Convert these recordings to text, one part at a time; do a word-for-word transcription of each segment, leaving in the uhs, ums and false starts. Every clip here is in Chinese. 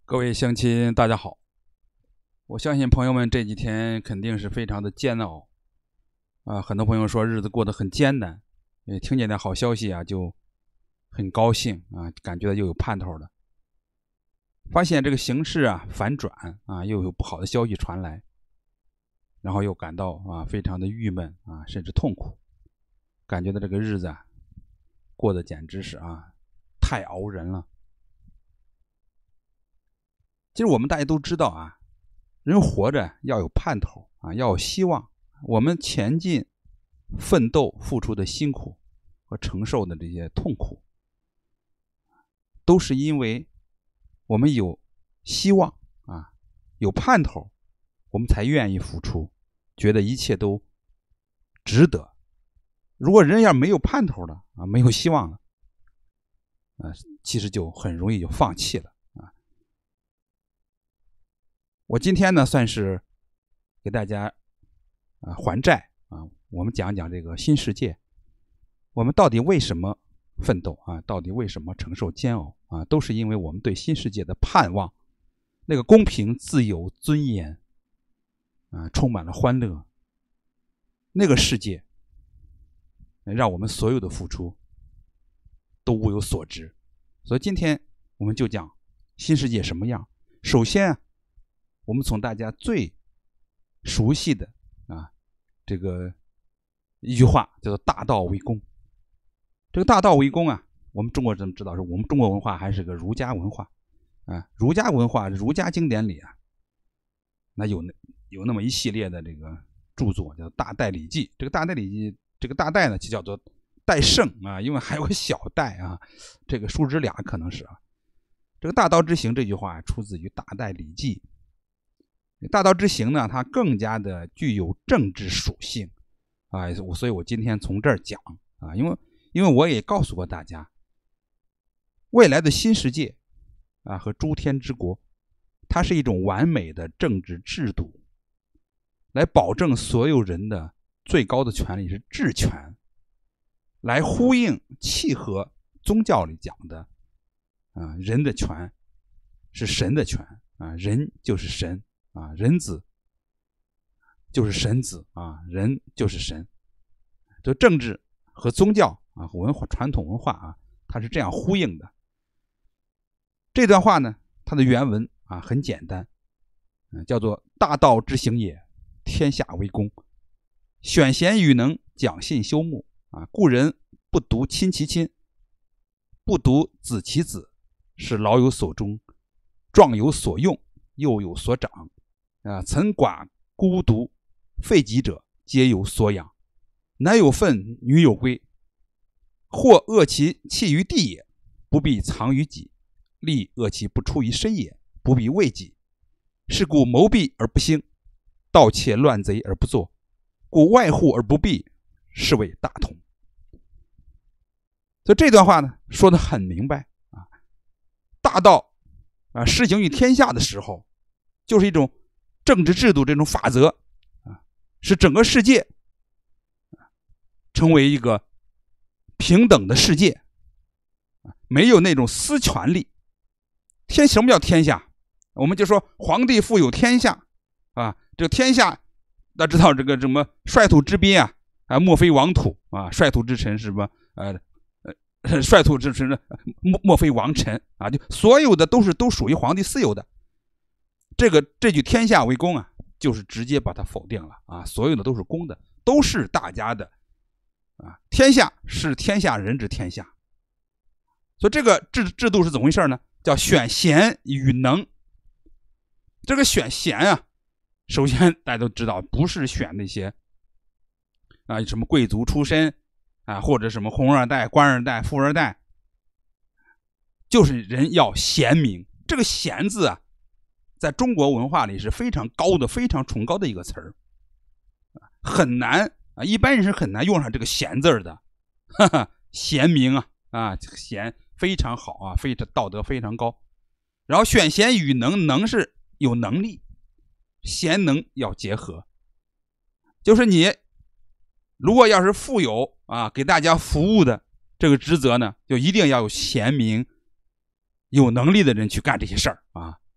各位乡亲大家好，我相信朋友们这几天肯定是非常的煎熬啊，很多朋友说日子过得很艰难，也听见点好消息啊就很高兴啊，感觉到又有盼头了。发现这个形势啊反转啊，又有不好的消息传来，然后又感到啊非常的郁闷啊，甚至痛苦，感觉到这个日子啊过得简直是啊太熬人了。其实我们大家都知道啊，人活着要有盼头啊，要有希望。我们前进、奋斗、付出的辛苦和承受的这些痛苦，都是因为我们有希望啊，有盼头，我们才愿意付出，觉得一切都值得。如果人要没有盼头了啊，没有希望了，啊，其实就很容易就放弃了。我今天呢，算是给大家啊还债啊，我们讲讲这个新世界，我们到底为什么奋斗啊？到底为什么承受煎熬啊？都是因为我们对新世界的盼望，那个公平、自由、尊严啊，充满了欢乐。那个世界让我们所有的付出都物有所值。所以今天我们就讲新世界什么样。首先啊，我们从大家最熟悉的啊这个一句话叫做大道为公。这个大道为公啊，我们中国人知道是我们中国文化还是个儒家文化啊，儒家文化儒家经典里啊，那有那有那么一系列的这个著作叫大代礼记。这个大代礼记，这个大代呢就叫做代圣啊，因为还有个小代啊，这个数之俩可能是啊。这个大道之行这句话出自于大代礼记。大道之行呢，它更加的具有政治属性啊，所以我今天从这儿讲啊，因为因为我也告诉过大家，未来的新世界啊和诸天之国，它是一种完美的政治制度，来保证所有人的最高的权利是治权，来呼应契合宗教里讲的啊，人的权是神的权啊，人就是神。啊，人子就是神子啊，人就是神。这政治和宗教啊，文化传统文化啊，它是这样呼应的。这段话呢，它的原文啊很简单，嗯，叫做“大道之行也，天下为公。选贤与能，讲信修睦啊。故人不独亲其亲，不独子其子，是老有所终，壮有所用，幼有所长。啊，岑寡孤独废疾者，皆有所养。男有分，女有归。或恶其弃于地也，不必藏于己；利恶其不出于身也，不必为己。是故谋闭而不兴，盗窃乱贼而不作。故外户而不闭，是谓大同。所以这段话呢，说得很明白啊。大道啊，施行于天下的时候，就是一种政治制度，这种法则啊，使整个世界成为一个平等的世界，没有那种私权力。天什么叫天下？我们就说皇帝富有天下啊，这个天下大家知道这个什么率土之滨啊，啊莫非王土啊，率土之臣是什么？呃呃，率土之臣莫莫非王臣啊，就所有的都是都属于皇帝私有的。这个这句天下为公啊，就是直接把它否定了啊！所有的都是公的，都是大家的啊！天下是天下人之天下，所以这个制制度是怎么回事呢？叫选贤与能。这个选贤啊，首先大家都知道，不是选那些啊什么贵族出身啊，或者什么红二代、官二代、富二代，就是人要贤明。这个贤字啊，在中国文化里是非常高的、非常崇高的一个词儿，很难啊，一般人是很难用上这个贤字的。哈哈，贤明啊啊，贤非常好啊，非常道德非常高。然后选贤与能，能是有能力，贤能要结合。就是你如果要是负有啊给大家服务的这个职责呢，就一定要有贤明、有能力的人去干这些事儿啊。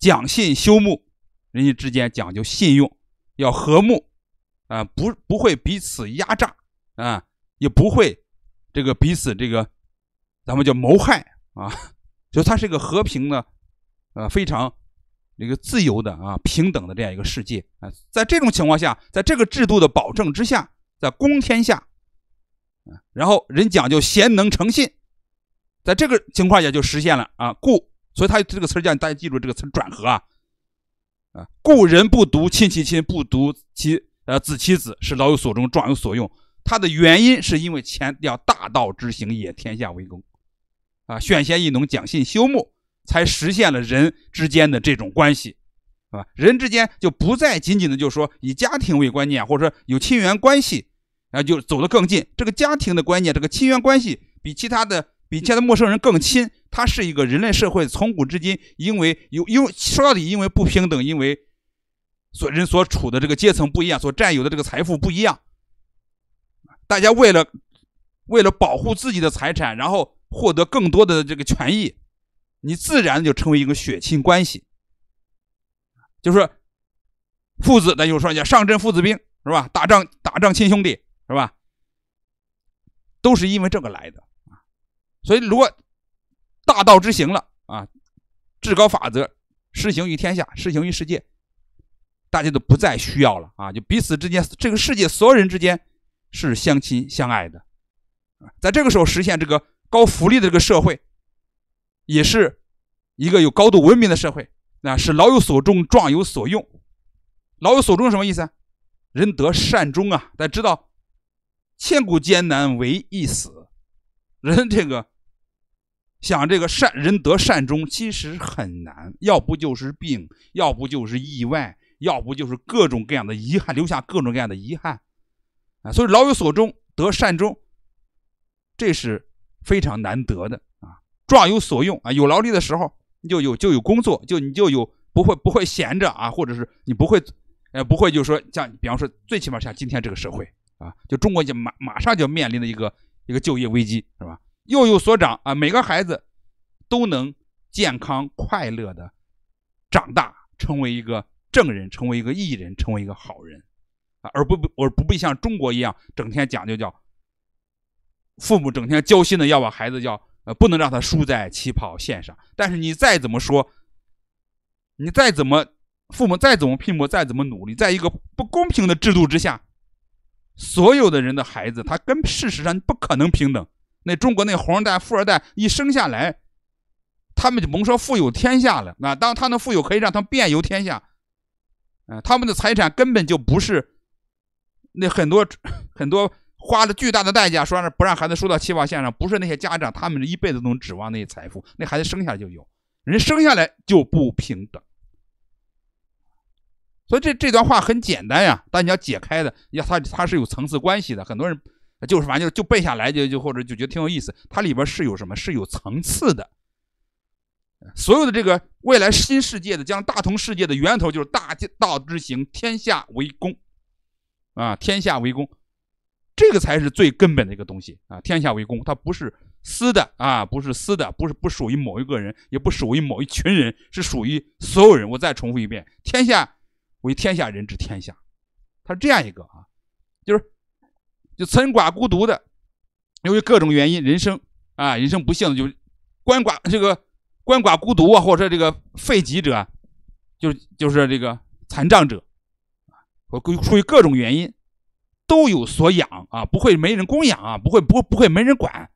讲信修睦，人家之间讲究信用，要和睦啊，不不会彼此压榨啊，也不会这个彼此这个咱们叫谋害啊，就它是一个和平的呃非常这个自由的啊平等的这样一个世界啊。在这种情况下，在这个制度的保证之下，在公天下，然后人讲究贤能诚信，在这个情况下就实现了啊。故所以他这个词叫大家记住这个词转合啊啊，故人不独亲其亲，不独其呃子其子，是老有所终，壮有所用。它的原因是因为前要大道之行也，天下为公啊，选贤义能，讲信修睦，才实现了人之间的这种关系啊。人之间就不再仅仅的就是说以家庭为观念，或者说有亲缘关系啊，就走得更近。这个家庭的观念，这个亲缘关系比其他的比其他的陌生人更亲。它是一个人类社会从古至今，因为有因为说到底因为不平等，因为所人所处的这个阶层不一样，所占有的这个财富不一样，大家为了为了保护自己的财产，然后获得更多的这个权益，你自然就成为一个血亲关系。就是父子，咱就说叫上阵父子兵，是吧？打仗打仗亲兄弟，是吧？都是因为这个来的啊。所以如果大道之行了啊，至高法则施行于天下，施行于世界，大家都不再需要了啊，就彼此之间，这个世界所有人之间是相亲相爱的。在这个时候实现这个高福利的这个社会，也是一个有高度文明的社会，那是老有所终，壮有所用。老有所终是什么意思啊？人得善终啊，大家知道千古艰难唯一死，人这个想这个善人得善终其实很难，要不就是病，要不就是意外，要不就是各种各样的遗憾，留下各种各样的遗憾啊。所以老有所终，得善终，这是非常难得的啊。壮有所用啊，有劳力的时候你就有就有工作，就你就有不会不会闲着啊，或者是你不会呃不会就是说像比方说最起码像今天这个社会啊，就中国就马马上就面临的一个一个就业危机，是吧？又有所长啊，每个孩子都能健康快乐的长大，成为一个正人，成为一个义人，成为一个好人啊，而不而不必像中国一样整天讲究叫父母整天焦心的要把孩子叫呃不能让他输在起跑线上。但是你再怎么说，你再怎么父母再怎么拼搏，再怎么努力，在一个不公平的制度之下，所有的人的孩子他跟事实上不可能平等。那中国那红二代富二代一生下来，他们就甭说富有天下了啊，当他的富有可以让他们遍游天下，啊，他们的财产根本就不是那很多很多花了巨大的代价说不让孩子输到起跑线上，不是那些家长他们一辈子都能指望那些财富，那孩子生下来就有，人生下来就不平等。所以这这段话很简单呀，但你要解开的，要它它是有层次关系的。很多人就是反正就就背下来就就或者就觉得挺有意思，它里边是有什么是有层次的。所有的这个未来新世界的将大同世界的源头就是大道之行，天下为公啊，天下为公，这个才是最根本的一个东西啊！天下为公，它不是私的啊，不是私的，不是不属于某一个人，也不属于某一群人，是属于所有人。我再重复一遍，天下为天下人之天下，它是这样一个啊，就是就岑寡孤独的，由于各种原因，人生啊，人生不幸的就鳏寡这个鳏寡孤独啊，或者这个废疾者，就就是这个残障者，出于各种原因。都有所养啊，不会没人供养啊，不会不不会没人管。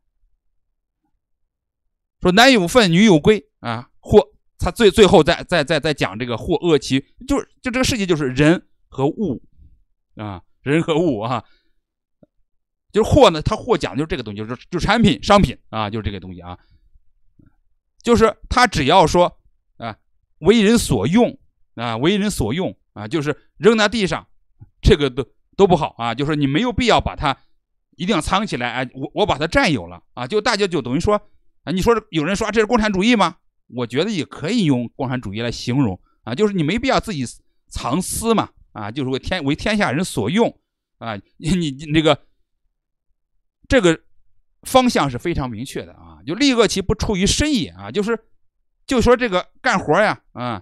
说男有分，女有归啊，或他最最后再再再再讲这个或恶其，就是就这个世界就是人和物啊，人和物啊，就是货呢，它货讲究这个东西，就是就产品商品啊，就是这个东西啊，就是他只要说啊为人所用啊，为人所用啊，就是扔在地上，这个都。都不好啊，就是你没有必要把它一定要藏起来，哎，我我把它占有了啊，就大家就等于说啊，你说有人说这是共产主义吗？我觉得也可以用共产主义来形容啊，就是你没必要自己藏私嘛啊，就是为天为天下人所用啊，你你那个这个方向是非常明确的啊，就利恶其不出于身也啊，就是就说这个干活呀啊，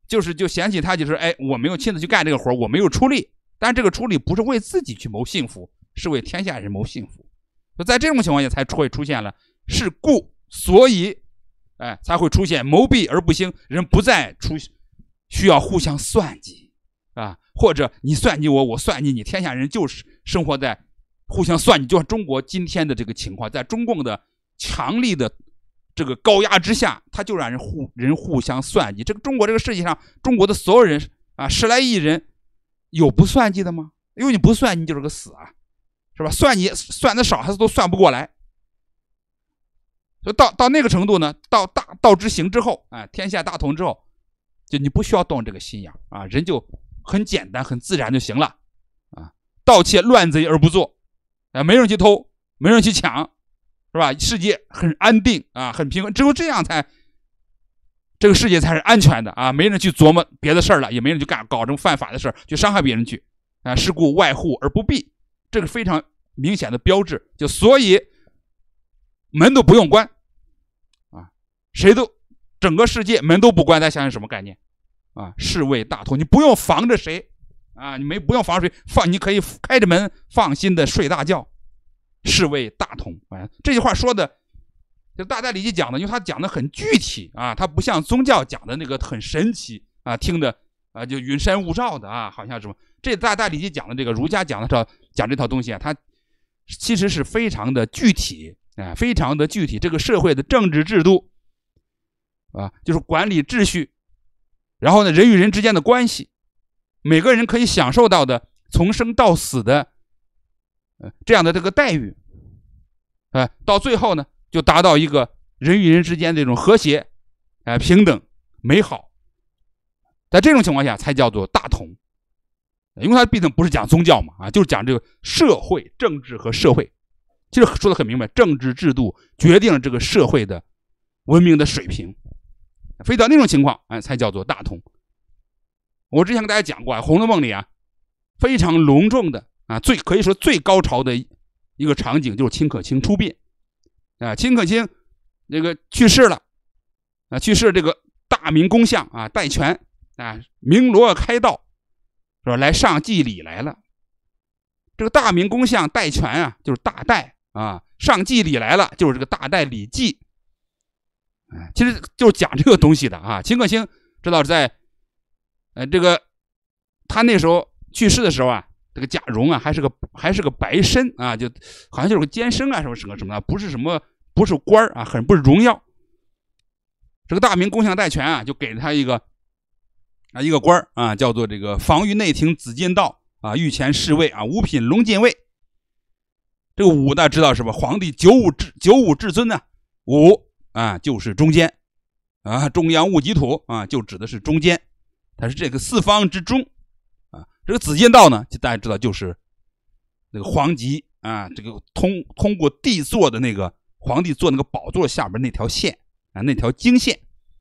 就是就嫌弃他就是哎，我没有亲自去干这个活，我没有出力，但这个出力不是为自己去谋幸福，是为天下人谋幸福。就在这种情况下才会出现了是故所以，哎，才会出现谋弊而不兴，人不再出需要互相算计啊，或者你算计我，我算计你，天下人就是生活在互相算计，就像中国今天的这个情况，在中共的强力的这个高压之下，他就让人互人互相算计。这个中国这个世界上，中国的所有人啊，十来亿人，有不算计的吗？因为你不算，你就是个死啊，是吧？算你算的少，还是都算不过来。就到到那个程度呢，到大道之行之后，啊，天下大同之后，就你不需要动这个心眼啊，人就很简单、很自然就行了啊。盗窃乱贼而不作，啊，没人去偷，没人去抢，是吧？世界很安定啊，很平衡，只有这样才这个世界才是安全的啊，没人去琢磨别的事儿了，也没人去干搞这种犯法的事儿，去伤害别人去啊。是故外户而不闭，这个非常明显的标志。就所以门都不用关啊，谁都整个世界门都不关，大家想想什么概念啊？是谓大同，你不用防着谁啊，你没不用防谁，放你可以开着门放心的睡大觉，是谓大同。啊，这句话说的就大代理记讲的，因为他讲的很具体啊，他不像宗教讲的那个很神奇啊，听的啊就云山雾罩的啊，好像什么。这大代理记讲的这个儒家讲的这讲这套东西啊，它其实是非常的具体啊，非常的具体。这个社会的政治制度啊，就是管理秩序，然后呢，人与人之间的关系，每个人可以享受到的从生到死的呃这样的这个待遇，啊，到最后呢，就达到一个人与人之间的这种和谐、呃、平等、美好。在这种情况下才叫做大同，因为它毕竟不是讲宗教嘛，啊，就是讲这个社会、政治和社会。其实说的很明白，政治制度决定了这个社会的文明的水平，非到那种情况，哎，才叫做大同。我之前跟大家讲过啊，《红楼梦》里啊，非常隆重的啊，最可以说最高潮的一个场景就是秦可卿出殡啊，秦可卿这个去世了啊，去世这个大明公相啊，戴权啊，鸣锣开道，是吧？来上祭礼来了。这个大明公相戴权啊，就是大戴啊，上祭礼来了，就是这个大戴礼祭。哎，其实就是讲这个东西的啊。秦可卿知道在呃这个他那时候去世的时候啊，这个贾蓉啊还是个还是个白身啊，就好像就是个监生啊什么什么什么的，不是什么不是官啊，很不是荣耀。这个大明公相戴权啊，就给了他一个啊一个官啊，叫做这个防御内廷紫禁道啊，御前侍卫啊，五品龙禁卫。这个五大家知道是吧？皇帝九五至九五至尊呢、啊，五啊就是中间啊，中央戊己土啊，就指的是中间，它是这个四方之中啊。这个紫禁道呢，就大家知道就是那个皇极啊，这个通通过帝座的那个皇帝坐那个宝座下边那条线啊，那条经线。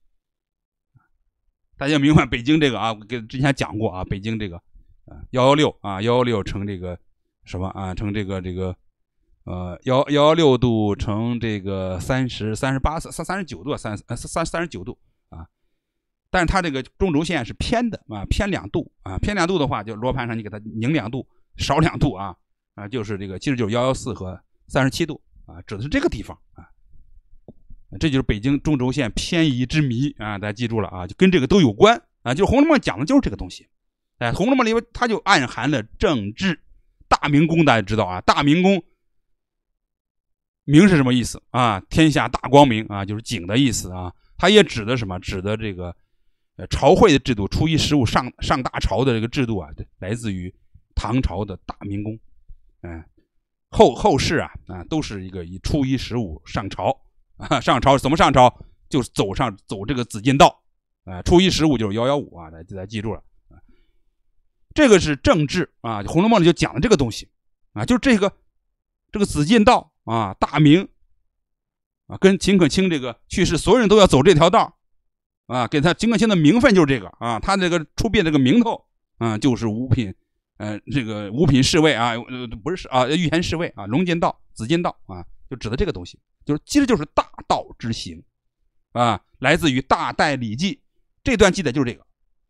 大家明白北京这个啊，我给之前讲过啊，北京这个啊幺幺六啊幺幺六乘这个什么啊乘这个这个呃幺幺幺六度乘这个三十三十八三三十九度三三三三十九度啊，但是它这个中轴线是偏的啊，偏两度啊，偏两度的话，就罗盘上你给它拧两度，少两度啊啊，就是这个其实就是幺幺四和三十七度啊，指的是这个地方啊。这就是北京中轴线偏移之谜啊！大家记住了啊，就跟这个都有关啊。就是《红楼梦》讲的就是这个东西。哎，《红楼梦》里边它就暗含了政治。大明宫大家知道啊，大明宫明是什么意思啊？天下大光明啊，就是景的意思啊。它也指的什么？指的这个呃朝会的制度，初一十五上上大朝的这个制度啊，来自于唐朝的大明宫。嗯，后后世啊啊都是一个以初一十五上朝。啊，上朝怎么上朝？就是走上走这个紫禁道，啊，初一十五就是幺幺五啊，大家大家记住了。啊，这个是政治啊，《红楼梦》里就讲的这个东西啊，就是这个这个紫禁道啊，大明啊，跟秦可卿这个去世，所有人都要走这条道啊，给他秦可卿的名分就是这个啊，他这个出殡这个名头啊，就是五品呃这个五品侍卫啊，呃不是啊，御前侍卫啊，龙禁道、紫禁道啊，就指的这个东西。就是其实就是大道之行啊，来自于大戴礼记，这段记载就是这个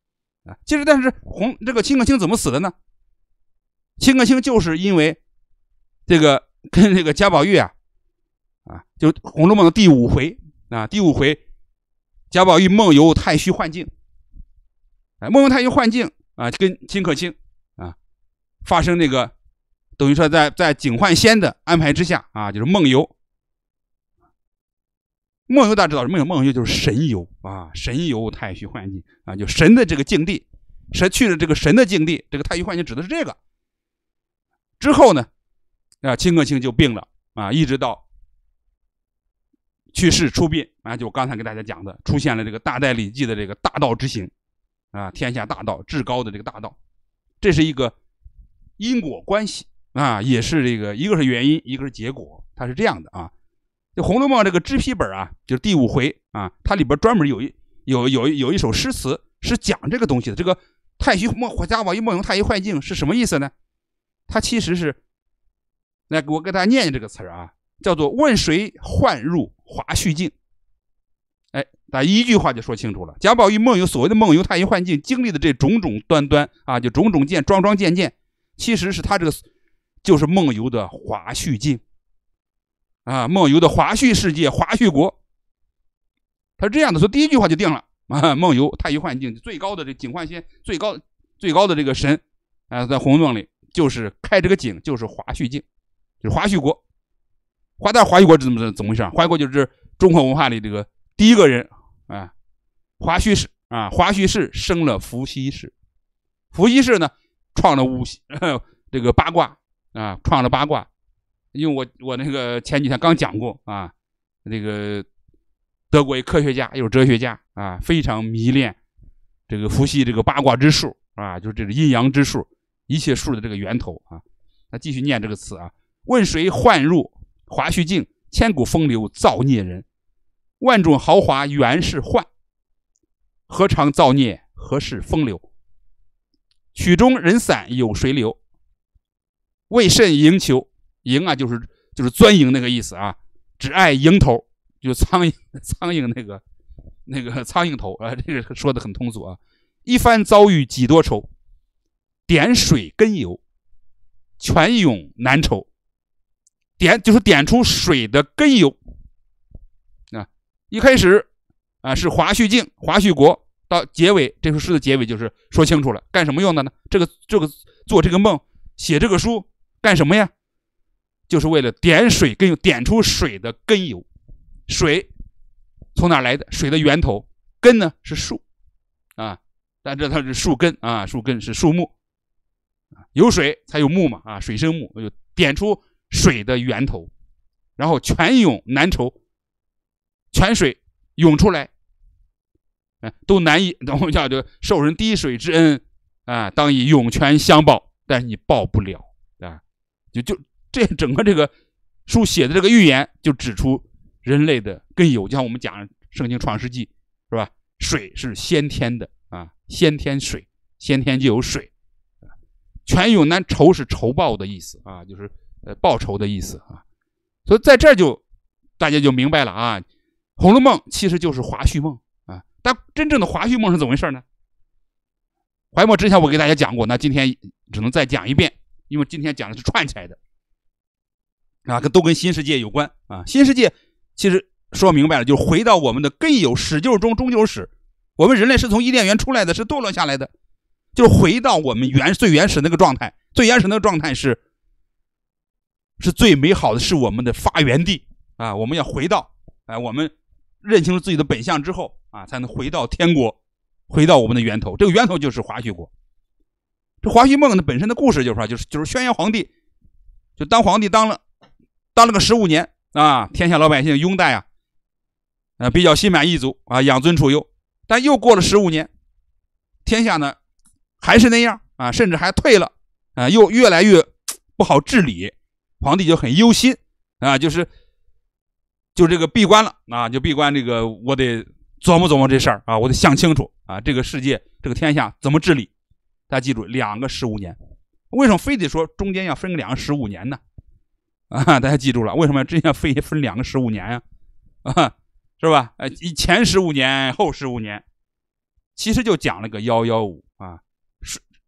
啊。其实但是洪这个秦可卿怎么死的呢？秦可卿就是因为这个跟这个贾宝玉啊啊，就《红楼梦》的第五回啊，第五回贾宝玉梦游太虚幻境，哎，梦游太虚幻境啊，跟秦可卿啊发生那个等于说在在警幻仙的安排之下啊，就是梦游。梦游大家知道，梦游梦游就是神游啊，神游太虚幻境啊，就神的这个境地，神去了这个神的境地，这个太虚幻境指的是这个。之后呢，啊，秦可卿就病了啊，一直到去世出殡啊，就我刚才给大家讲的，出现了这个大代礼记的这个大道之行啊，天下大道至高的这个大道，这是一个因果关系啊，也是这个一个是原因，一个是结果，它是这样的啊。这《红楼梦》这个支批本啊，就是第五回啊，它里边专门有一有有有一首诗词是讲这个东西的。这个太虚梦贾宝玉梦游太虚幻境是什么意思呢？它其实是，来我给大家念念这个词啊，叫做问谁幻入华胥境。哎，大家一句话就说清楚了。贾宝玉梦游所谓的梦游太虚幻境经历的这种种端端啊，就种种件桩桩件件，其实是他这个就是梦游的华胥境。啊，梦游的华胥世界，华胥国，他是这样的，所以第一句话就定了啊，梦游太虚幻境，最高的这警幻仙，最高最高的这个神啊，在《红楼梦》里就是开这个井，就是华胥境，就是华胥国。华但华胥国是怎么怎么回事？华胥国就是中国文化里这个第一个人啊，华胥氏啊，华胥氏生了伏羲氏，伏羲氏呢创了五这个八卦啊，创了八卦。因为我我那个前几天刚讲过啊，这个德国一科学家又是哲学家啊，非常迷恋这个伏羲这个八卦之数啊，就是这个阴阳之数，一切数的这个源头啊。他继续念这个词啊，问谁幻入华胥境，千古风流造孽人，万种豪华原是幻，何尝造孽，何事风流？曲中人散有谁留？为甚蝇求？蝇啊，就是就是钻蝇那个意思啊，只爱蝇头，就苍蝇苍蝇那个那个苍蝇头啊，这个说的很通俗啊。一番遭遇几多愁，点水根油，泉涌难酬。点就是点出水的根由啊，一开始啊是华胥境，华胥国，到结尾这首诗的结尾就是说清楚了，干什么用的呢？这个这个做这个梦，写这个书干什么呀？就是为了点水根由，点出水的根由。水从哪来的？水的源头，根呢是树啊，但这它是树根啊，树根是树木，有水才有木嘛啊，水生木，就点出水的源头，然后泉涌难酬，泉水涌出来，都难以，等会叫做受人滴水之恩啊，当以涌泉相报，但是你报不了啊，就就。这整个这个书写的这个预言就指出人类的根由，就像我们讲圣经创世纪是吧？水是先天的啊，先天水，先天就有水。泉涌难酬是酬报的意思啊，就是呃报酬的意思啊。所以在这儿就大家就明白了啊，《红楼梦》其实就是华胥梦啊。但真正的华胥梦是怎么回事呢？怀墨之前我给大家讲过，那今天只能再讲一遍，因为今天讲的是串起来的。啊，都跟新世界有关啊！新世界其实说明白了，就是回到我们的根由，始就是终，终就是始。我们人类是从伊甸园出来的，是堕落下来的，就是回到我们原最原始那个状态。最原始那个状态是是最美好的，是我们的发源地啊！我们要回到，哎、啊，我们认清了自己的本相之后啊，才能回到天国，回到我们的源头。这个源头就是华胥国。这华胥梦的本身的故事就是说，就是就是轩辕皇帝就当皇帝当了。当了个十五年啊，天下老百姓拥戴啊，呃，比较心满意足啊，养尊处优。但又过了十五年，天下呢还是那样啊，甚至还退了啊，又越来越不好治理。皇帝就很忧心啊，就是就这个闭关了啊，就闭关这个，我得琢磨琢磨这事儿啊，我得想清楚啊，这个世界这个天下怎么治理？大家记住，两个十五年，为什么非得说中间要分两个十五年呢？啊，大家记住了，为什么要这样非分两个十五年呀、啊？啊，是吧？呃，前十五年，后十五年，其实就讲了个幺幺五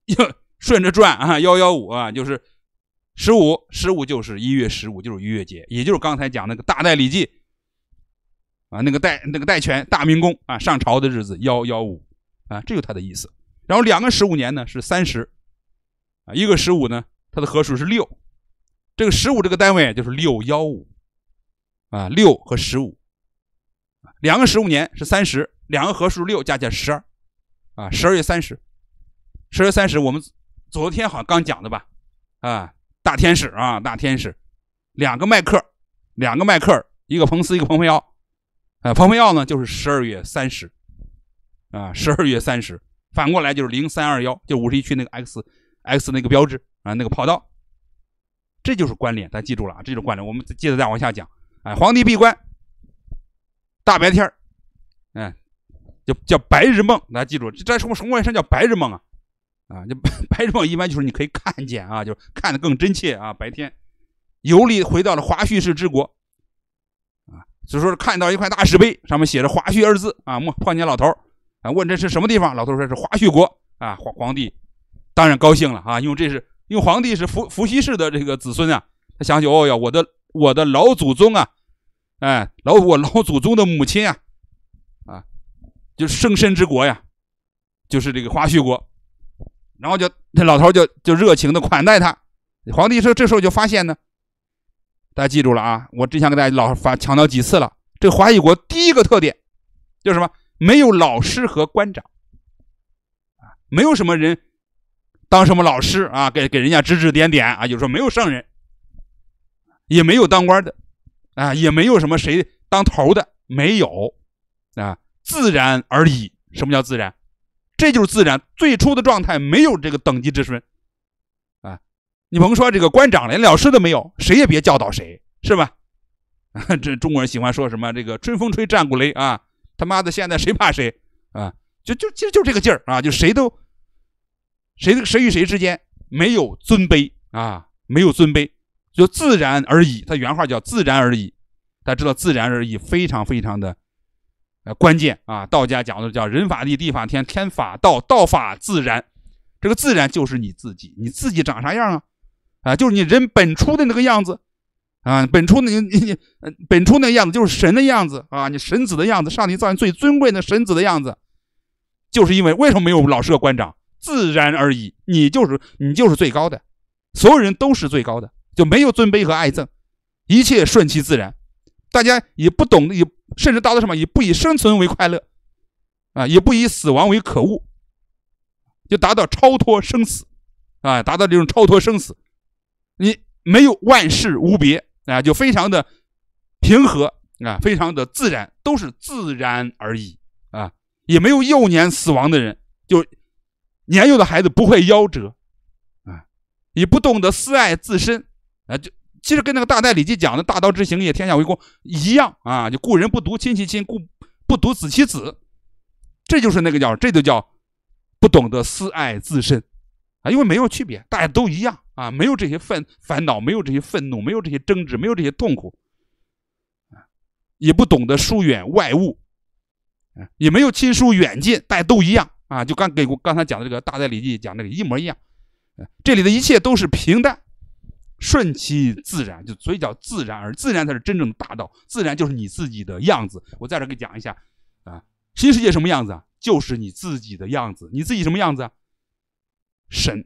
顺着转啊，幺幺五啊，就是十五，十五就是一月十五，就是逾越节，也就是刚才讲那个大代礼记啊，那个代那个代权大明宫啊上朝的日子幺幺五啊，这就是它的意思。然后两个十五年呢是三十啊，一个十五呢，它的合数是六，这个十五这个单位就是六幺五啊，六和十五，两个十五年是三十，两个合数六加起来十二啊，十二月三十，十二月三十我们昨天好像刚讲的吧啊，大天使啊，大天使，两个麦克，两个麦克，一个彭斯，一个蓬佩奥，啊，蓬佩奥呢就是十二月三十，啊，十二月三十，反过来就是零三二一，就五十一区那个 X X 那个标志啊，那个跑道，这就是关联，大家记住了啊，这就是关联。我们接着再往下讲，哎，皇帝闭关，大白天，哎，就叫白日梦，大家记住，这什么什么什么叫白日梦啊？啊，就白日梦一般就是你可以看见啊，就是看得更真切啊。白天游历回到了华胥氏之国啊，所以说看到一块大石碑，上面写着华胥二字啊，碰见老头啊，问这是什么地方，老头说是华胥国啊。皇皇帝当然高兴了啊，因为这是因为皇帝是伏伏羲氏的这个子孙啊，他想起哦呀，我的我的老祖宗啊，哎，老我老祖宗的母亲啊，啊，就是生身之国呀，就是这个华胥国。然后就这老头就就热情的款待他。皇帝说这时候就发现呢，大家记住了啊，我之前给大家老发强调几次了，这个华胥国第一个特点就是什么？没有老师和官长啊，没有什么人当什么老师啊，给给人家指指点点啊，就是说没有圣人，也没有当官的啊，也没有什么谁当头的，没有啊，自然而已。什么叫自然？这就是自然最初的状态，没有这个等级之分啊！你甭说这个官长连老师都没有，谁也别教导谁，是吧？这中国人喜欢说什么这个春风吹战鼓擂啊，他妈的现在谁怕谁啊？就就其实就这个劲儿啊，就谁都谁谁与谁之间没有尊卑啊，没有尊卑，就自然而已。他原话叫自然而已，大家知道自然而已非常非常的。呃，关键啊，道家讲的叫人法地，地法天，天法道，道法自然。这个自然就是你自己，你自己长啥样啊？啊，就是你人本初的那个样子啊，本初的你你你本初那个样子就是神的样子啊，你神子的样子，上帝造人最尊贵的神子的样子，就是因为为什么没有老师和官长？自然而已，你就是你就是最高的，所有人都是最高的，就没有尊卑和爱憎，一切顺其自然。大家也不懂，也甚至达到什么，也不以生存为快乐啊，也不以死亡为可恶，就达到超脱生死啊，达到这种超脱生死。你没有万事无别啊，就非常的平和啊，非常的自然，都是自然而已啊，也没有幼年死亡的人，就年幼的孩子不会夭折啊，也不懂得私爱自身啊，就。其实跟那个大代礼记讲的大道之行也，天下为公一样啊，就故人不独亲其亲，故不独子其子，这就是那个叫，这就叫不懂得私爱自身啊，因为没有区别，大家都一样啊，没有这些烦烦恼，没有这些愤怒，没有这些争执，没有这些痛苦，也不懂得疏远外物，也没有亲疏远近，大家都一样啊，就刚给我刚才讲的这个大代礼记讲的一模一样，这里的一切都是平淡。顺其自然，就所以叫自然，而自然才是真正的大道。自然就是你自己的样子。我在这给你讲一下啊，新世界什么样子啊？就是你自己的样子。你自己什么样子啊？神。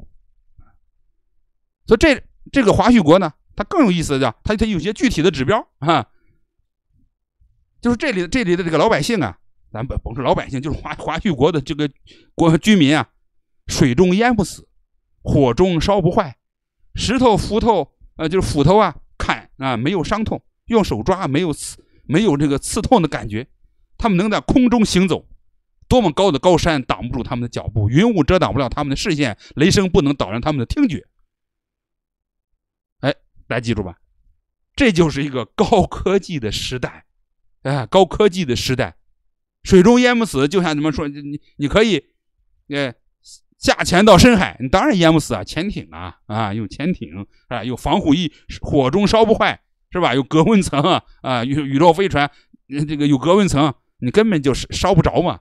所以这这个华胥国呢，它更有意思的，它它有些具体的指标啊，就是这里这里的这个老百姓啊，咱甭甭说老百姓，就是华华胥国的这个国居民啊，水中淹不死，火中烧不坏。石头斧头呃就是斧头啊砍啊没有伤痛，用手抓没有刺没有这个刺痛的感觉，他们能在空中行走，多么高的高山挡不住他们的脚步，云雾遮挡不了他们的视线，雷声不能扰乱他们的听觉。哎，大家记住吧，这就是一个高科技的时代，哎，高科技的时代，水中淹不死，就像怎么说，你你可以呃下潜到深海，你当然淹不死啊，潜艇啊啊，有潜艇啊，有防护衣，火中烧不坏，是吧？有隔温层啊啊，宇宇宙飞船这个有隔温层，你根本就是烧不着嘛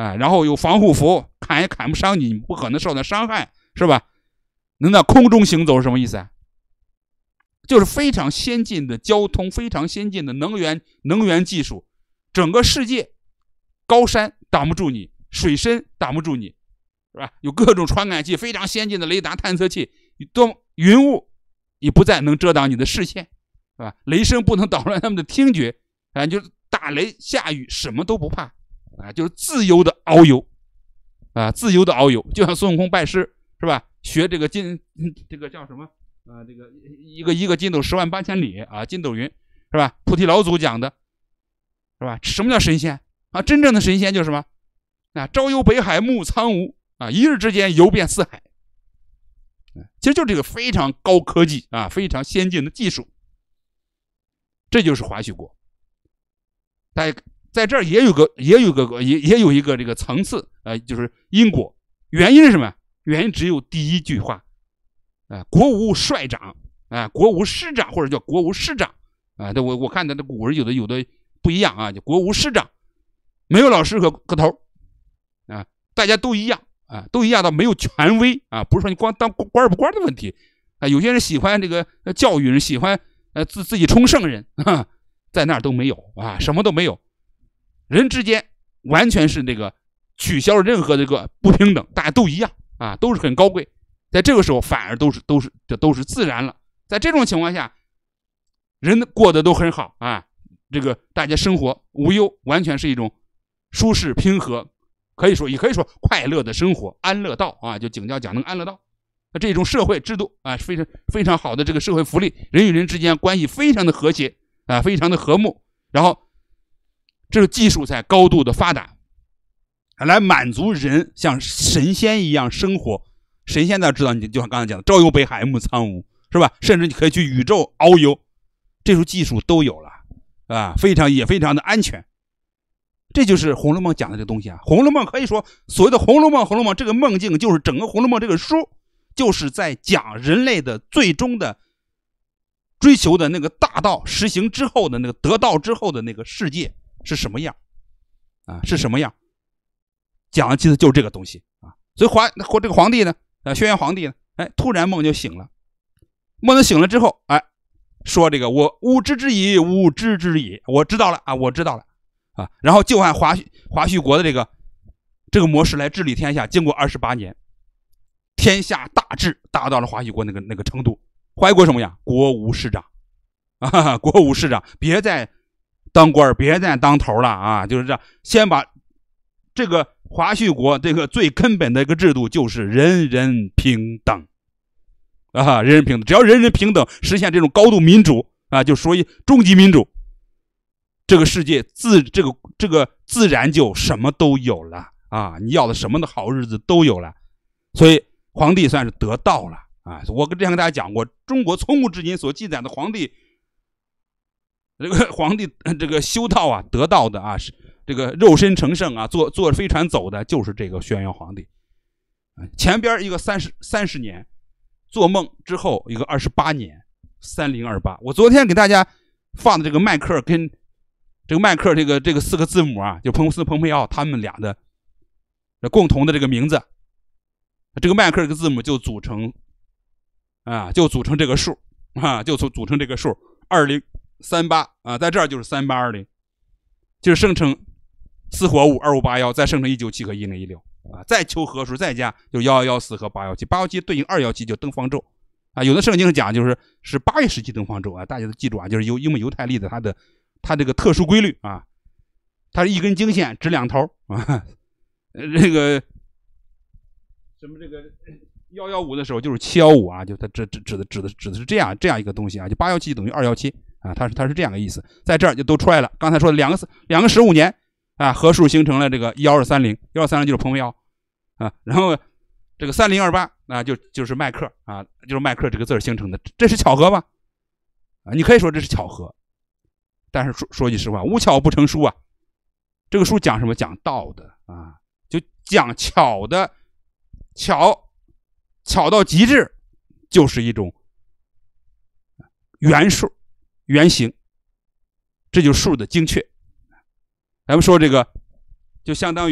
啊，然后有防护服，砍也砍不伤你，你不可能受到伤害，是吧？能在空中行走是什么意思啊？就是非常先进的交通，非常先进的能源能源技术，整个世界高山挡不住你，水深挡不住你，是吧？有各种传感器，非常先进的雷达探测器，多云雾也不再能遮挡你的视线，是吧？雷声不能捣乱他们的听觉，啊，就是打雷下雨什么都不怕，啊，就是自由的遨游，啊，自由的遨游，就像孙悟空拜师，是吧？学这个筋，这个叫什么？啊，这个一个一个筋斗十万八千里啊，筋斗云，是吧？菩提老祖讲的，是吧？什么叫神仙啊？真正的神仙就是什么？啊，朝游北海暮苍梧啊，一日之间游遍四海。其实就这个非常高科技啊，非常先进的技术，这就是华胥国。在在这儿也有个也有个也也有一个这个层次，呃，就是因果。原因是什么？原因只有第一句话。啊，国无帅长，啊，国无师长，或者叫国无师长，啊，这我我看的这古人有的有的不一样啊，就国无师长，没有老师和个头，啊，大家都一样啊，都一样到没有权威啊，不是说你光当官不官的问题啊，有些人喜欢这个教育人，喜欢呃自自己充圣人啊，在那儿都没有啊，什么都没有，人之间完全是那个取消任何这个不平等，大家都一样啊，都是很高贵。在这个时候反而都是都是这都是自然了。在这种情况下，人过得都很好啊，这个大家生活无忧，完全是一种舒适平和，可以说也可以说快乐的生活，安乐道啊，就景教讲的安乐道。那这种社会制度啊，非常非常好的这个社会福利，人与人之间关系非常的和谐啊，非常的和睦。然后这个技术才高度的发达，来满足人像神仙一样生活。神仙大家知道，你就像刚才讲的，朝游北海暮苍梧，是吧？甚至你可以去宇宙遨游，这种技术都有了啊，非常也非常的安全。这就是《红楼梦》讲的这个东西啊。《红楼梦》可以说，所谓的《红楼梦》，《红楼梦》这个梦境就是整个《红楼梦》这个书，就是在讲人类的最终的追求的那个大道实行之后的那个得道之后的那个世界是什么样啊？是什么样？讲的其实就是这个东西啊。所以华这个皇帝呢？呃，轩辕皇帝呢，哎，突然梦就醒了，梦就醒了之后，哎，说这个我吾知之矣，吾知之矣，我知道了啊，我知道了啊，然后就按华胥华胥国的这个这个模式来治理天下，经过二十八年，天下大治，达到了华胥国那个那个程度。华胥国什么呀？国无师长啊，国无师长，别再当官，别再当头了啊，就是这样，先把这个。华胥国这个最根本的一个制度就是人人平等啊，人人平等，只要人人平等，实现这种高度民主啊，就属于终极民主，这个世界自这个这个自然就什么都有了啊，你要的什么的好日子都有了，所以皇帝算是得道了啊。我之前跟大家讲过，中国从古至今所记载的皇帝，这个皇帝这个修道啊，得道的啊是。这个肉身成圣啊，坐坐飞船走的就是这个轩辕皇帝。前边一个三十三十年，做梦之后一个二十八年，三零二八。我昨天给大家放的这个迈克跟这个迈克这个这个四个字母啊，就彭斯、蓬佩奥他们俩的共同的这个名字，这个迈克这个字母就组成啊，就组成这个数啊，就组组成这个数二零三八啊，在这儿就是三八二零，就是生成。四火五二五八幺，再生成一九七和一零一六啊，再求合数再加就幺幺幺四和八幺七，八幺七对应二幺七就登方舟啊。有的圣经讲就是是八月十七登方舟啊，大家都记住啊，就是由因为犹太历的它的它这个特殊规律啊，它是一根经线指两头啊，这个什么这个幺幺五的时候就是七幺五啊，就它指指指的指的指的是这样这样一个东西啊，就八幺七等于二幺七啊，它是它是这样的意思，在这儿就都出来了。刚才说的两个两个十五年。啊，合数形成了这个一二三零，一二三零就是彭佩奥啊，然后这个三零二八啊，就就是迈克啊，就是迈克这个字形成的，这是巧合吧？啊，你可以说这是巧合，但是说说句实话，无巧不成书啊。这个书讲什么？讲道的啊，就讲巧的，巧巧到极致，就是一种原数原型，这就是数的精确。咱们说这个就相当于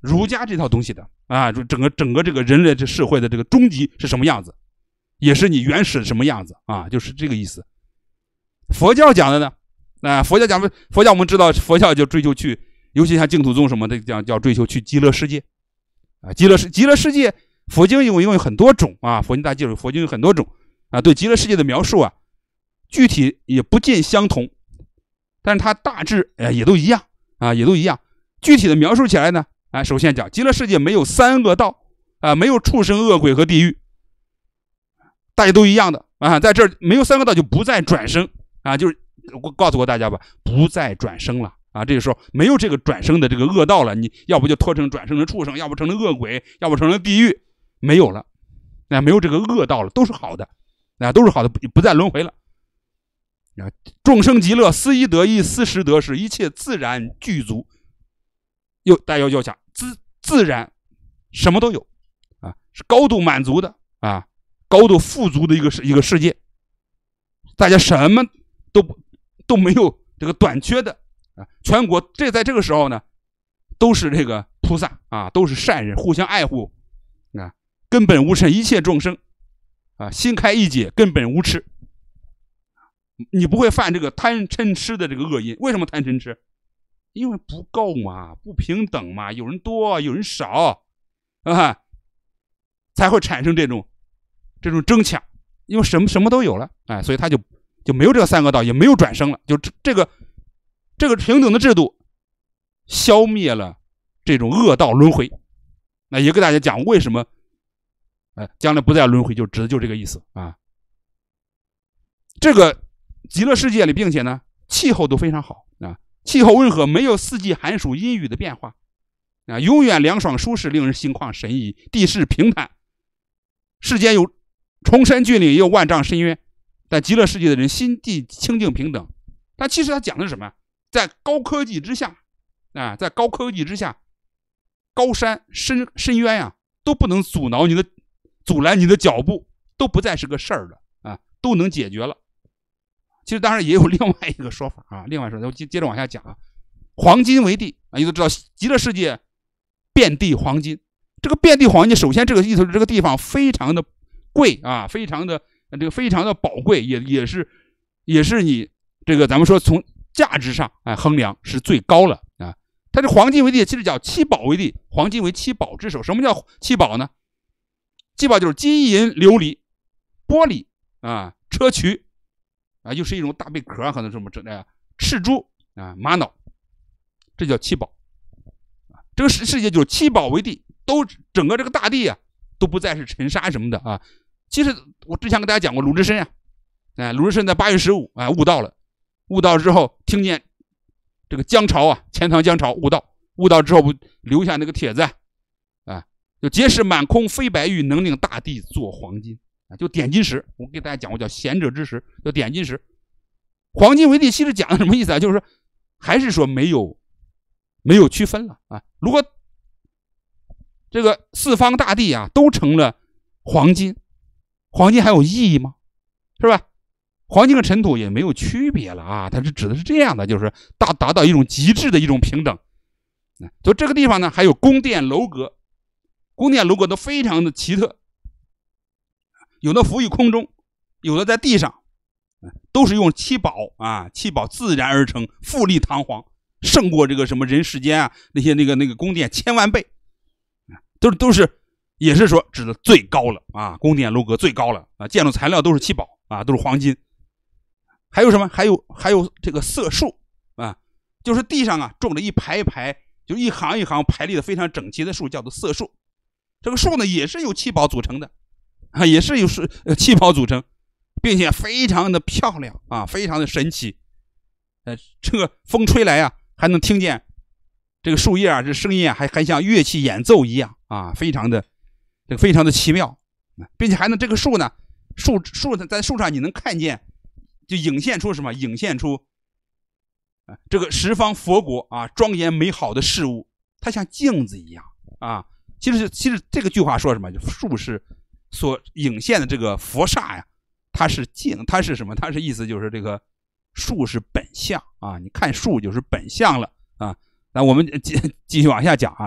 儒家这套东西的啊，整个整个这个人类这社会的这个终极是什么样子，也是你原始什么样子啊，就是这个意思。佛教讲的呢，啊，佛教讲的佛教我们知道，佛教就追求去，尤其像净土宗什么的，讲叫追求去极乐世界啊，极乐世极乐世界，佛经有有很多种啊，佛经大家记住，佛经有很多种啊，对极乐世界的描述啊，具体也不尽相同，但是它大致哎也都一样啊，也都一样。具体的描述起来呢，啊，首先讲极乐世界没有三恶道啊，没有畜生、恶鬼和地狱，大家都一样的啊，在这儿没有三恶道就不再转生啊，就是我告诉过大家吧，不再转生了啊，这个时候没有这个转生的这个恶道了，你要不就拖成转生成畜生，要不成了恶鬼，要不成了地狱，没有了，啊，没有这个恶道了，都是好的，啊，都是好的，不再轮回了。啊，众生极乐，思一得一，思十得十，一切自然具足。又大家要要想自自然什么都有啊，是高度满足的啊，高度富足的一个一个世界，大家什么都都没有这个短缺的啊。全国这在这个时候呢，都是这个菩萨啊，都是善人，互相爱护啊，根本无嗔，一切众生啊，心开意解，根本无痴。你不会犯这个贪嗔痴的这个恶因。为什么贪嗔痴？因为不够嘛，不平等嘛，有人多有人少啊，才会产生这种这种争抢。因为什么什么都有了，哎，所以他就就没有这个三恶道，也没有转生了，就这这个这个平等的制度消灭了这种恶道轮回。那也给大家讲为什么哎将来不再轮回，就指的就这个意思啊。这个极乐世界里，并且呢气候都非常好啊，气候温和，没有四季寒暑阴雨的变化啊，永远凉爽舒适，令人心旷神怡，地势平坦，世间有崇山峻岭，也有万丈深渊，但极乐世界的人心地清净平等。但其实他讲的是什么？在高科技之下啊，在高科技之下，高山深深渊呀、啊，都不能阻挠你的阻拦你的脚步，都不再是个事儿了啊，都能解决了。其实当然也有另外一个说法啊，另外说，我接接着往下讲啊。黄金为地啊，你都知道极乐世界遍地黄金。这个遍地黄金，首先这个意思是这个地方非常的贵啊，非常的这个非常的宝贵，也也是也是你这个咱们说从价值上哎衡量是最高了啊。它这黄金为地，其实叫七宝为地，黄金为七宝之首。什么叫七宝呢？七宝就是金银琉璃、玻璃啊、砗磲。啊，又是一种大贝壳，可能什么之类的，赤珠啊、玛瑙，这叫七宝。这个世世界就是七宝为地，都整个这个大地啊，都不再是尘沙什么的啊。其实我之前跟大家讲过鲁智深啊，哎，鲁智深在八月十五啊悟道了，悟道之后听见这个姜潮啊，钱塘姜潮悟道，悟道之后不留下那个帖子啊，啊，就碣石满空飞白玉，能令大地作黄金。就点金石，我给大家讲过，叫贤者之石，叫点金石。黄金为地，其实讲的什么意思啊？就是说，还是说没有没有区分了啊。如果这个四方大地啊都成了黄金，黄金还有意义吗？是吧？黄金和尘土也没有区别了啊。它是指的是这样的，就是达达到一种极致的一种平等。就这个地方呢，还有宫殿楼阁，宫殿楼阁都非常的奇特。有的浮于空中，有的在地上，都是用七宝啊，七宝自然而成，富丽堂皇，胜过这个什么人世间啊那些那个那个宫殿千万倍，都都是也是说指的最高了啊，宫殿楼阁最高了啊，建筑材料都是七宝啊，都是黄金。还有什么？还有还有这个色树啊，就是地上啊种了一排一排，就一行一行排列的非常整齐的树，叫做色树。这个树呢也是由七宝组成的。啊，也是由呃七宝组成，并且非常的漂亮啊，非常的神奇。呃，这个风吹来啊，还能听见这个树叶啊，这声音啊，还还像乐器演奏一样啊，非常的这个非常的奇妙，并且还能这个树呢，树树在树上你能看见，就影现出什么？影现出啊这个十方佛国啊，庄严美好的事物，它像镜子一样啊。其实其实这个句话说什么？就树是所影现的这个佛刹呀，它是镜，它是什么？它是意思就是这个树是本相啊，你看树就是本相了啊。那我们继继续往下讲啊，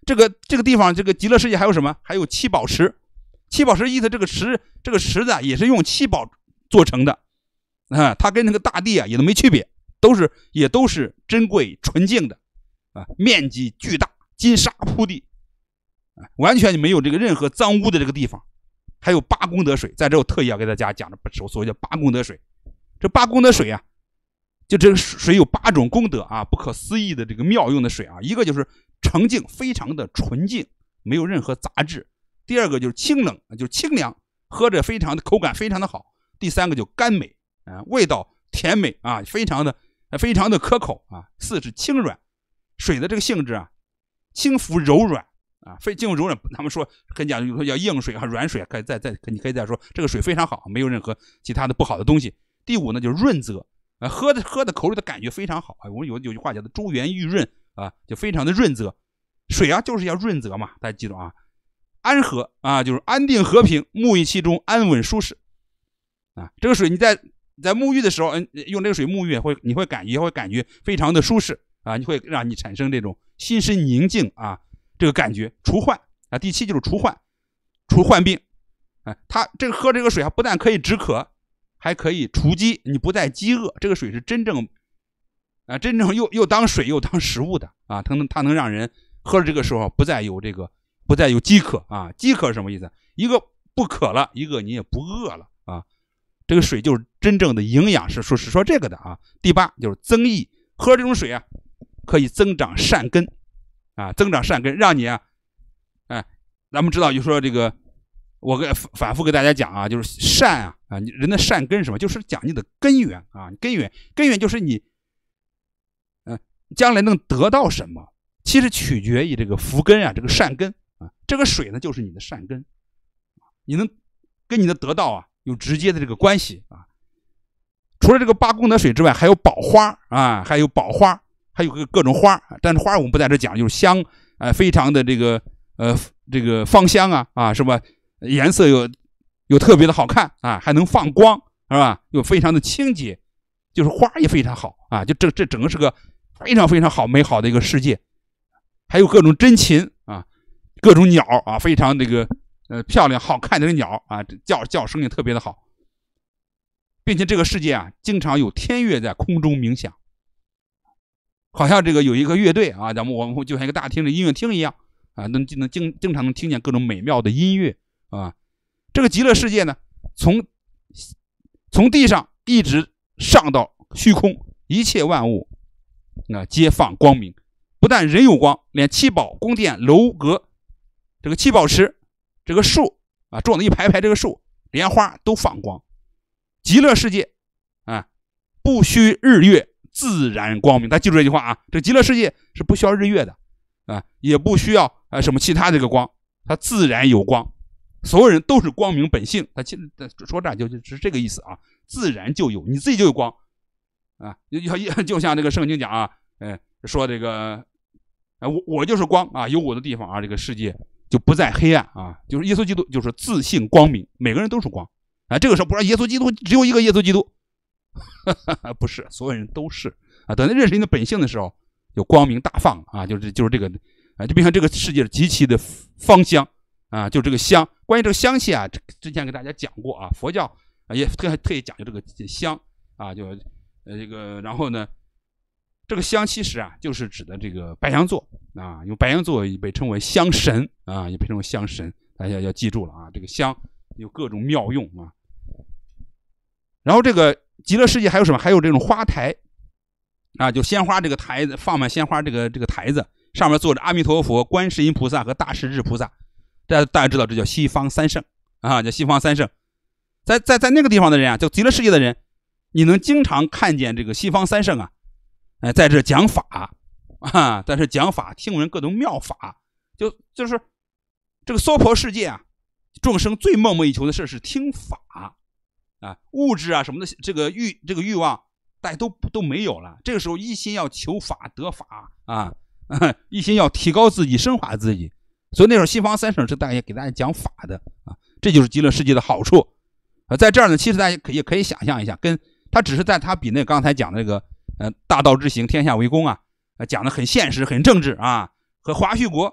这个这个地方，这个极乐世界还有什么？还有七宝池。七宝池意思，这个池这个池子啊，也是用七宝做成的啊，它跟那个大地啊也都没区别，都是也都是珍贵纯净的啊，面积巨大，金沙铺地啊，完全没有这个任何脏污的这个地方。还有八功德水，在这我特意要给大家讲的，所谓的八功德水。这八功德水啊，就这个水有八种功德啊，不可思议的这个妙用的水啊。一个就是澄净，非常的纯净，没有任何杂质。第二个就是清冷，就是清凉，喝着非常的口感非常的好。第三个就甘美啊，味道甜美啊，非常的非常的可口啊。四是轻软，水的这个性质啊，轻浮柔软啊，非轻浮柔软。他们说跟讲有时候叫硬水啊、软水啊，可以再再你可以再说这个水非常好，没有任何其他的不好的东西。第五呢就是润泽啊，喝的喝的口里的感觉非常好啊。我们有有句话叫做珠圆玉润啊，就非常的润泽。水啊就是要润泽嘛，大家记住啊。安和啊，就是安定和平，沐浴其中安稳舒适啊。这个水你在在沐浴的时候，嗯，用这个水沐浴会你会感觉会感觉非常的舒适啊，你会让你产生这种心神宁静啊这个感觉。除患啊，第七就是除患，除患病啊。它这个喝这个水啊，不但可以止渴，还可以除饥，你不再饥饿。这个水是真正啊，真正又又当水又当食物的啊，它能它能让人喝了这个时候不再有这个不再有饥渴啊。饥渴是什么意思？一个不渴了，一个你也不饿了啊。这个水就是真正的营养，是说是说这个的啊。第八就是增益，喝这种水啊，可以增长善根啊，增长善根，让你啊，哎，咱们知道就说这个。我跟反复给大家讲啊，就是善啊啊，人的善根是什么？就是讲你的根源啊，根源根源就是你，嗯、呃，将来能得到什么，其实取决于这个福根啊，这个善根啊，这个水呢就是你的善根，你能跟你的得到啊有直接的这个关系啊。除了这个八功德水之外，还有宝花啊，还有宝花，还有各种花，但是花我们不在这讲，就是香啊、呃，非常的这个呃这个芳香啊啊，是吧？颜色又又特别的好看啊，还能放光，是吧？又非常的清洁，就是花也非常好啊，就这这整个是个非常非常好美好的一个世界。还有各种珍禽啊，各种鸟啊，非常这个呃漂亮好看的鸟啊，叫叫声也特别的好，并且这个世界啊，经常有天乐在空中鸣响，好像这个有一个乐队啊，咱们我们就像一个大厅的音乐厅一样啊，能能经经常能听见各种美妙的音乐。啊，这个极乐世界呢，从从地上一直上到虚空，一切万物啊皆放光明。不但人有光，连七宝宫殿楼阁，这个七宝池，这个树啊种的一排排这个树莲花都放光。极乐世界啊，不需日月，自然光明。大家记住这句话啊，这个极乐世界是不需要日月的啊，也不需要啊什么其他这个光，它自然有光。所有人都是光明本性，他其实说这就就是这个意思啊，自然就有，你自己就有光啊，就就像这个圣经讲啊，哎，说这个，哎，我我就是光啊，有我的地方啊，这个世界就不再黑暗啊，就是耶稣基督就是自性光明，每个人都是光啊。这个时候不是耶稣基督只有一个耶稣基督，不是，所有人都是啊。等认识你的本性的时候，就光明大放啊，就是就是这个啊，就变成这个世界极其的芳香。啊，就这个香，关于这个香气啊，之前给大家讲过啊，佛教啊也特特意讲究这个香啊，就呃这个，然后呢，这个香其实啊就是指的这个白羊座啊，因为白羊座也被称为香神啊，也被称为香神，大家要记住了啊，这个香有各种妙用啊。然后这个极乐世界还有什么？还有这种花台啊，就鲜花这个台子，放满鲜花这个这个台子，上面坐着阿弥陀佛、观世音菩萨和大势至菩萨。大家大家知道这叫西方三圣啊，叫西方三圣。在在在那个地方的人啊，就极乐世界的人，你能经常看见这个西方三圣啊，哎，在这讲法啊，在这讲法，听闻各种妙法，就就是这个娑婆世界啊，众生最梦寐以求的事是听法啊，物质啊什么的，这个欲这个欲望大家都都没有了。这个时候一心要求法得法啊，一心要提高自己，升华自己。所以那时候西方三圣是大家给大家讲法的啊，这就是极乐世界的好处啊。在这儿呢，其实大家可也可以想象一下，跟他只是在他比那刚才讲的那个呃大道之行，天下为公啊，讲的很现实，很政治啊。和华胥国，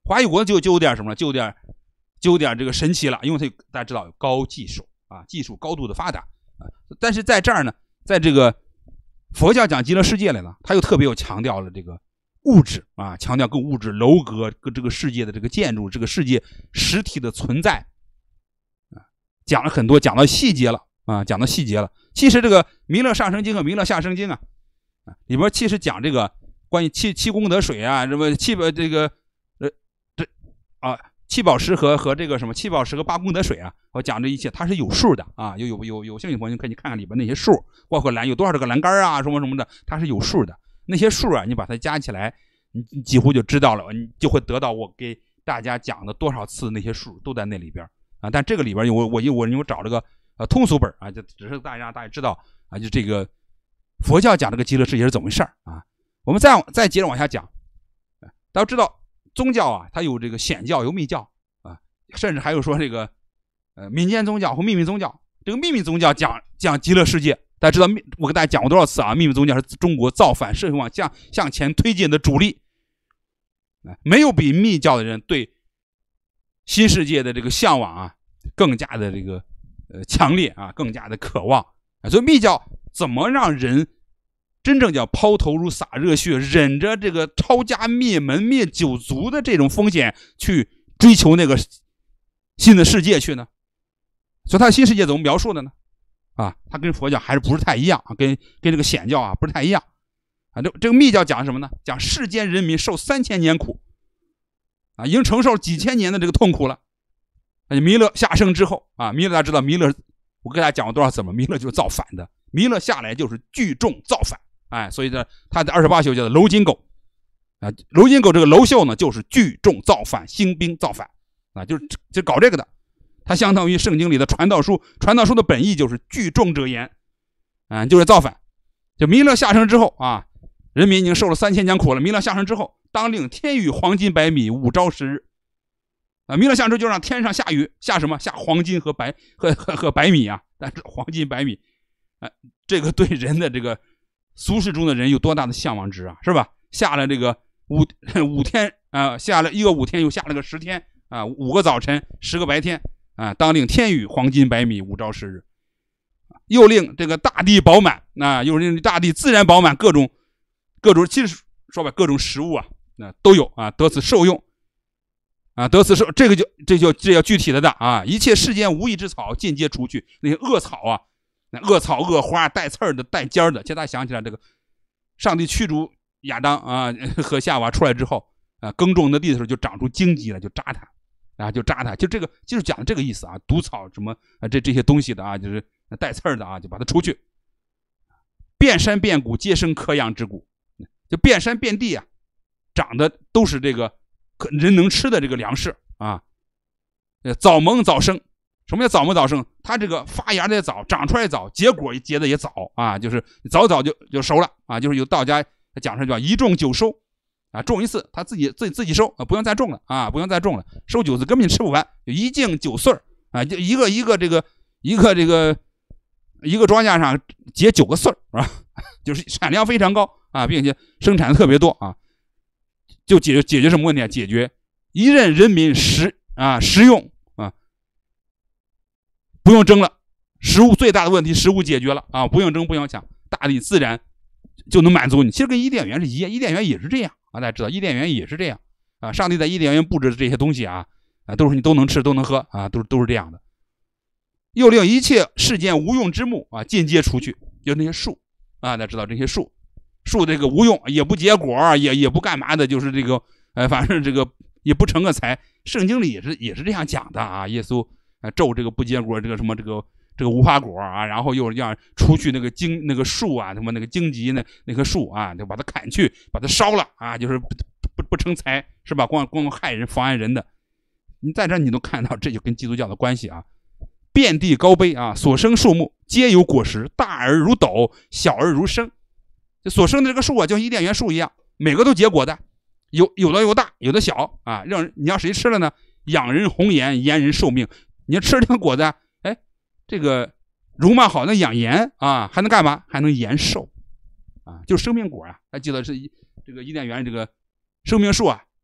华裔国就就有点什么，就有点就有点这个神奇了，因为它大家知道有高技术啊，技术高度的发达啊。但是在这儿呢，在这个佛教讲极乐世界里呢，他又特别有强调了这个物质啊，强调跟物质楼阁跟这个世界的这个建筑，这个世界实体的存在啊，讲了很多，讲到细节了啊，讲到细节了。其实这个弥勒上生经和弥勒下生经啊，里边其实讲这个关于七七功德水啊，什么七宝这个呃这啊七宝石和和这个什么七宝石和八功德水啊，我讲这一切它是有数的啊，有有有有兴趣的朋友可以看看里边那些数，包括栏有多少这个栏杆啊，什么什么的，它是有数的。那些数啊，你把它加起来，你几乎就知道了，你就会得到我给大家讲的多少次那些数都在那里边啊。但这个里边我我我我找了个呃通俗本啊，就只是大家让大家知道啊，就这个佛教讲这个极乐世界是怎么回事啊。我们再再接着往下讲，大家知道宗教啊，它有这个显教，有密教啊，甚至还有说这个呃民间宗教或秘密宗教。这个秘密宗教讲讲极乐世界。大家知道，我给大家讲过多少次啊？秘密宗教是中国造反社会往向向前推进的主力，没有比密教的人对新世界的这个向往啊，更加的这个呃强烈啊，更加的渴望。所以密教怎么让人真正叫抛头颅洒热血，忍着这个抄家灭门灭九族的这种风险去追求那个新的世界去呢？所以他的新世界怎么描述的呢？啊，它跟佛教还是不是太一样啊，跟跟这个显教啊不是太一样啊。这这个密教讲什么呢？讲世间人民受三千年苦啊，已经承受几千年的这个痛苦了。弥勒下生之后啊，弥勒大家知道，弥勒我跟大家讲过多少次了？弥勒就是造反的，弥勒下来就是聚众造反，哎，所以呢，他的二十八宿叫做楼金狗啊，楼金狗这个楼宿呢，就是聚众造反，兴兵造反啊，就是就搞这个的。它相当于圣经里的传道书，传道书的本意就是聚众者言，啊，就是造反。就弥勒下生之后啊，人民已经受了三千年苦了。弥勒下生之后，当令天雨黄金百米，五朝十日。啊，弥勒下生就让天上下雨，下什么？下黄金和白和和和白米啊！但是黄金白米，啊，这个对人的这个俗世中的人有多大的向往值啊，是吧？下了这个五五天啊，下了一个五天，又下了个十天啊，五个早晨，十个白天。啊，当令天雨黄金百米，五朝十日，又令这个大地饱满啊，又令大地自然饱满，各种各种，其实说白各种食物啊，那都有啊，得此受用啊，得此受，这个就这就这要具体的的啊，一切世间无益之草尽皆除去，那些恶草啊，那恶草恶花带刺儿的带尖儿的，其实大家想起来，这个上帝驱逐亚当啊和夏娃出来之后啊，耕种的地的时候就长出荆棘了，就扎它。啊，就扎它，就这个就是讲的这个意思啊，毒草什么啊，这这些东西的啊，就是带刺儿的啊，就把它除去。遍山遍谷皆生可养之谷，就遍山遍地啊，长的都是这个人能吃的这个粮食啊。早萌早生，什么叫早萌早生？它这个发芽的也早，长出来也早，结果结的也早啊，就是早早就就熟了啊，就是有道家讲上叫一种九收。啊，种一次，他自己自己自己收啊，不用再种了啊，不用再种了，收九次根本吃不完，就一茎九穗啊，就一个一个这个一个这个一个庄稼上结九个穗啊，就是产量非常高啊，并且生产的特别多啊，就解决解决什么问题啊？解决一任人民食啊食用啊，不用争了，食物最大的问题食物解决了啊，不用争不用抢，大地自然就能满足你。其实跟伊甸园是一样，伊甸园也是这样。啊，大家知道伊甸园也是这样啊，上帝在伊甸园布置的这些东西啊，啊，都是你都能吃都能喝啊，都是都是这样的。又令一切世间无用之木啊，尽皆除去，就那些树啊，大家知道这些树，树这个无用，也不结果，也也不干嘛的，就是这个，呃，反正这个也不成个材。圣经里也是也是这样讲的啊，耶稣啊咒这个不结果，这个什么这个这个无花果啊，然后又要除去那个荆那个树啊，什么那个荆棘那那棵树啊，就把它砍去，把它烧了啊，就是不不不成材，是吧？光光害人妨碍人的。你在这你都看到，这就跟基督教的关系啊。遍地高碑啊，所生树木皆有果实，大而如斗，小而如生。就所生的这个树啊，就像伊甸园树一样，每个都结果的，有有的有大，有的小啊。让人你要谁吃了呢？养人红颜，延人寿命。你要吃这个果子，哎，这个容貌好，能养颜啊，还能干嘛？还能延寿啊，就是生命果啊。还记得是这个伊甸园这个生命树啊，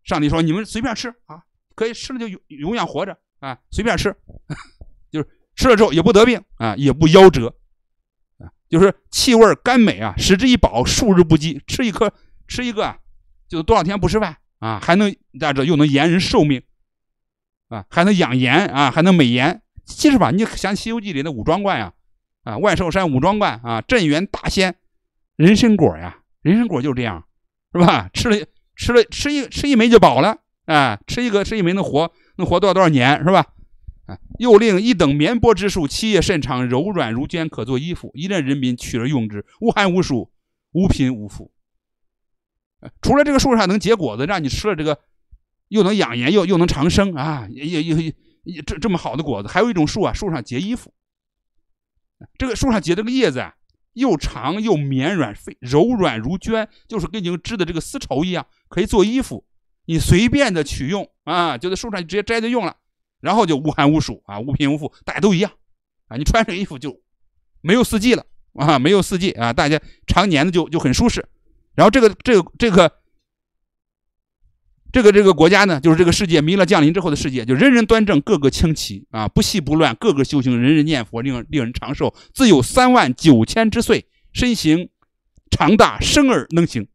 上帝说你们随便吃啊，可以吃了就永永远活着啊，随便吃，就是吃了之后也不得病啊，也不夭折啊，就是气味甘美啊，食之以饱，数日不饥，吃一颗吃一个啊，就多少天不吃饭啊，还能大家又能延人寿命啊，还能养颜啊，还能美颜。其实吧，你想《西游记》里的五庄观呀，啊，万寿山五庄观啊，镇元大仙人参果呀，人参果就是这样，是吧？吃了吃了吃一吃一枚就饱了啊，吃一个吃一枚能活能活多少多少年，是吧？啊，又令一等绵波之树，其叶甚长，柔软如绢，可做衣服，一任人民取而用之，无寒无暑，无贫无富。除了这个树上能结果子，让你吃了这个又能养颜又又能长生啊，也也也也这这么好的果子，还有一种树啊，树上结衣服。这个树上结这个叶子啊，又长又绵软，柔软如绢，就是跟你织的这个丝绸一样，可以做衣服。你随便的取用啊，就在树上直接摘就用了，然后就无寒无暑啊，无贫无富，大家都一样啊。你穿上衣服就没有四季了啊，没有四季啊，大家常年的就就很舒适。然后这个这个这个这个这个国家呢，就是这个世界弥勒降临之后的世界，就人人端正，个个清奇啊，不细不乱，个个修行，人人念佛，令令人长寿，自有三万九千之岁，身形长大，生而能行。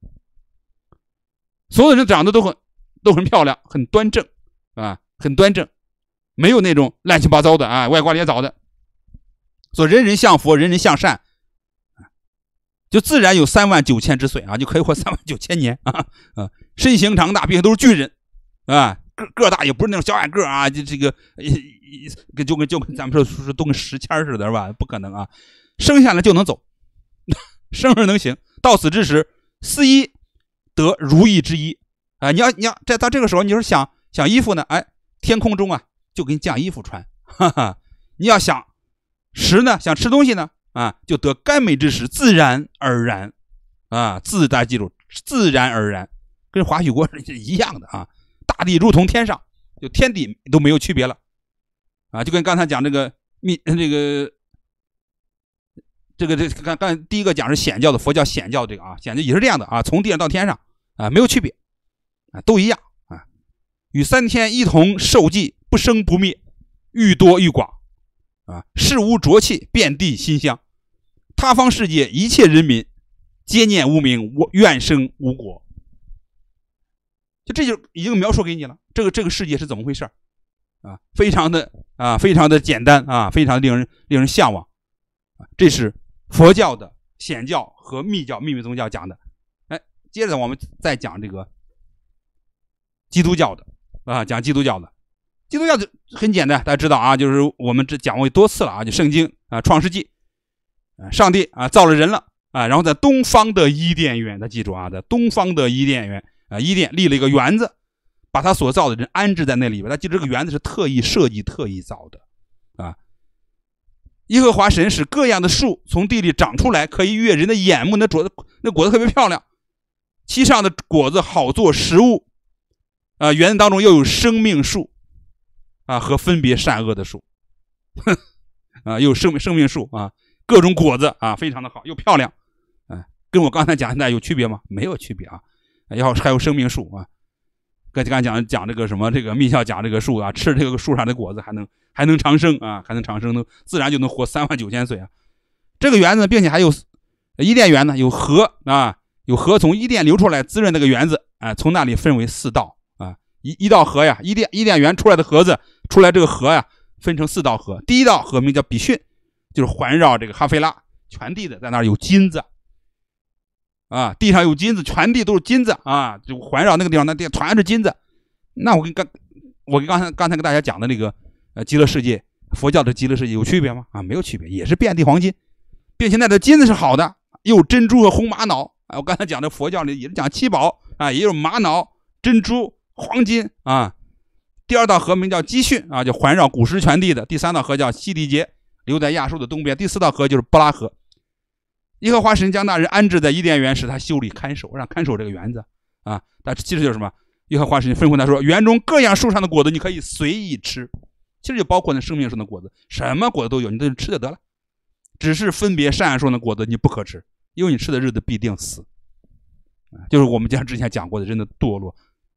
所有人长得都很都很漂亮，很端正啊，很端正，没有那种乱七八糟的啊，歪瓜裂枣的。所以人人向佛，人人向善，就自然有三万九千之岁啊，就可以活三万九千年啊啊！身形长大，并且都是巨人啊，个个大，也不是那种小矮个啊，就这个就跟就跟咱们说说都跟石签似的，是吧？不可能啊！生下来就能走，生而能行，到死之时，思衣得如意之衣啊！你要你要在到这个时候，你就是想想衣服呢，哎，天空中啊就给你降衣服穿，哈哈！你要想食呢，想吃东西呢。啊，就得甘美之时，自然而然啊，自大家记住，自然而然，跟华胥国是一样的啊。大地如同天上，就天地都没有区别了啊，就跟刚才讲这个密这个这个这刚刚第一个讲是显教的，佛教显教这个啊，显教也是这样的啊，从地上到天上啊，没有区别啊，都一样啊，与三天一同受记，不生不灭，愈多愈广。啊，事无浊气，遍地馨香。他方世界一切人民，皆念无名，愿生无果。就这就已经描述给你了，这个这个世界是怎么回事啊？非常的啊，非常的简单啊，非常令人令人向往。啊，这是佛教的显教和密教秘密宗教讲的。哎，接着我们再讲这个基督教的啊，讲基督教的。基督教就很简单，大家知道啊，就是我们这讲过多次了啊，就圣经啊，创世纪，啊，上帝啊造了人了啊，然后在东方的伊甸园，大家记住啊，在东方的伊甸园啊，伊甸立了一个园子，把他所造的人安置在那里边。大家记住，这个园子是特意设计、特意造的啊。耶和华神使各样的树从地里长出来，可以悦人的眼目，那果子那果子特别漂亮，其上的果子好做食物啊。园子当中又有生命树。啊，和分别善恶的树，啊，又有生命生命树啊，各种果子啊，非常的好，又漂亮，啊，跟我刚才讲的有区别吗？没有区别啊，要还有生命树啊，刚才讲讲这个什么这个密教讲这个树啊，吃这个树上的果子还能还能长生啊，还能长生，能自然就能活三万九千岁啊。这个园子，并且还有伊甸园呢，有河啊，有河从伊甸流出来滋润那个园子啊，从那里分为四道。一一道河呀，伊甸伊甸园出来的河子，出来这个河呀，分成四道河。第一道河名叫比逊，就是环绕这个哈菲拉全地的，在那儿有金子啊，地上有金子，全地都是金子啊，就环绕那个地方，那地全是金子。那我跟刚我跟刚才刚才跟大家讲的那个呃极乐世界，佛教的极乐世界有区别吗？啊，没有区别，也是遍地黄金，并且那的金子是好的，有珍珠和红玛瑙啊。我刚才讲的佛教里也是讲七宝啊，也有玛瑙、珍珠。黄金啊，第二道河名叫基训啊，就环绕古时全地的。第三道河叫西底结，流在亚述的东边。第四道河就是波拉河。耶和华神将那人安置在伊甸园，使他修理看守，让看守这个园子啊。但其实就是什么？耶和华神吩咐他说：“园中各样树上的果子，你可以随意吃。”其实就包括那生命树的果子，什么果子都有，你都吃就得了。只是分别善恶树的果子你不可吃，因为你吃的日子必定死。就是我们讲之前讲过的人的堕落。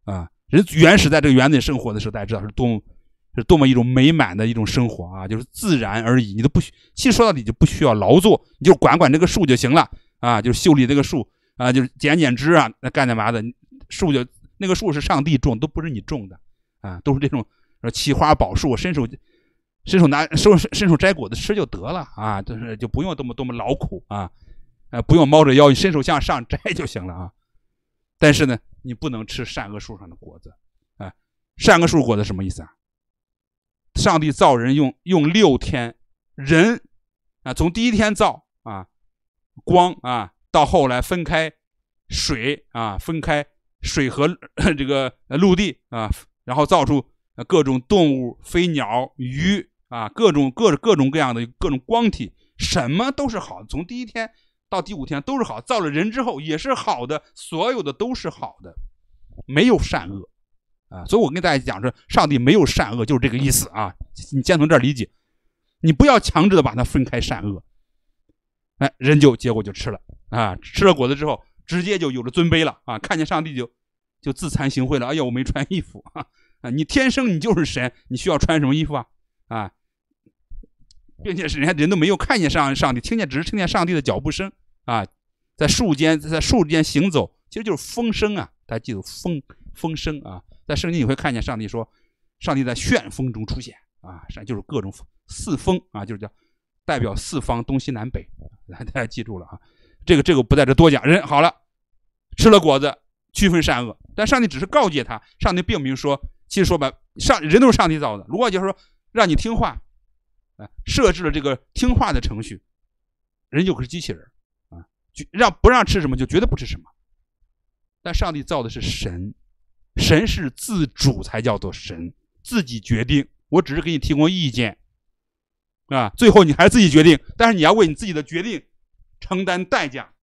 啊。人原始在这个园子里生活的时候，大家知道是多么是多么一种美满的一种生活啊，就是自然而已，你都不需，其实说到底就不需要劳作，你就管管这个树就行了啊，就是修理这个树啊，就是剪剪枝啊，那干点嘛的，树就那个树是上帝种，都不是你种的啊，都是这种奇花宝树，伸手伸手拿伸手伸手摘果子吃就得了啊，就是就不用多么多么劳苦啊，呃，不用猫着腰，你伸手向上摘就行了啊。但是呢，你不能吃善恶树上的果子啊。善恶树果子什么意思啊？上帝造人用用六天，人啊，从第一天造啊，光啊，到后来分开水啊，分开水和这个陆地啊，然后造出各种动物、飞鸟、鱼啊，各种各各种各样的各种光体，什么都是好的。从第一天到第五天都是好，造了人之后也是好的，所有的都是好的，没有善恶啊。所以我跟大家讲说，上帝没有善恶，就是这个意思啊。你先从这儿理解，你不要强制的把它分开善恶。哎，人就结果就吃了啊，吃了果子之后，直接就有了尊卑了啊，看见上帝就就自惭形秽了。哎呀，我没穿衣服啊！啊，你天生你就是神，你需要穿什么衣服啊？啊，并且是人家人都没有看见上上帝，听见只是听见上帝的脚步声啊，在树间在树间行走，其实就是风声啊。大家记住风风声啊，在圣经你会看见上帝说，上帝在旋风中出现啊，就是各种四风啊，就是叫代表四方东西南北，大家记住了啊。这个这个不在这多讲。人好了，吃了果子，区分善恶，但上帝只是告诫他，上帝并没有说，其实说白，上人都是上帝造的，如果就是说让你听话，啊，设置了这个听话的程序，人就可是机器人啊，让不让吃什么就绝对不吃什么。但上帝造的是神，神是自主才叫做神，自己决定，我只是给你提供意见啊，最后你还是自己决定，但是你要为你自己的决定承担代价。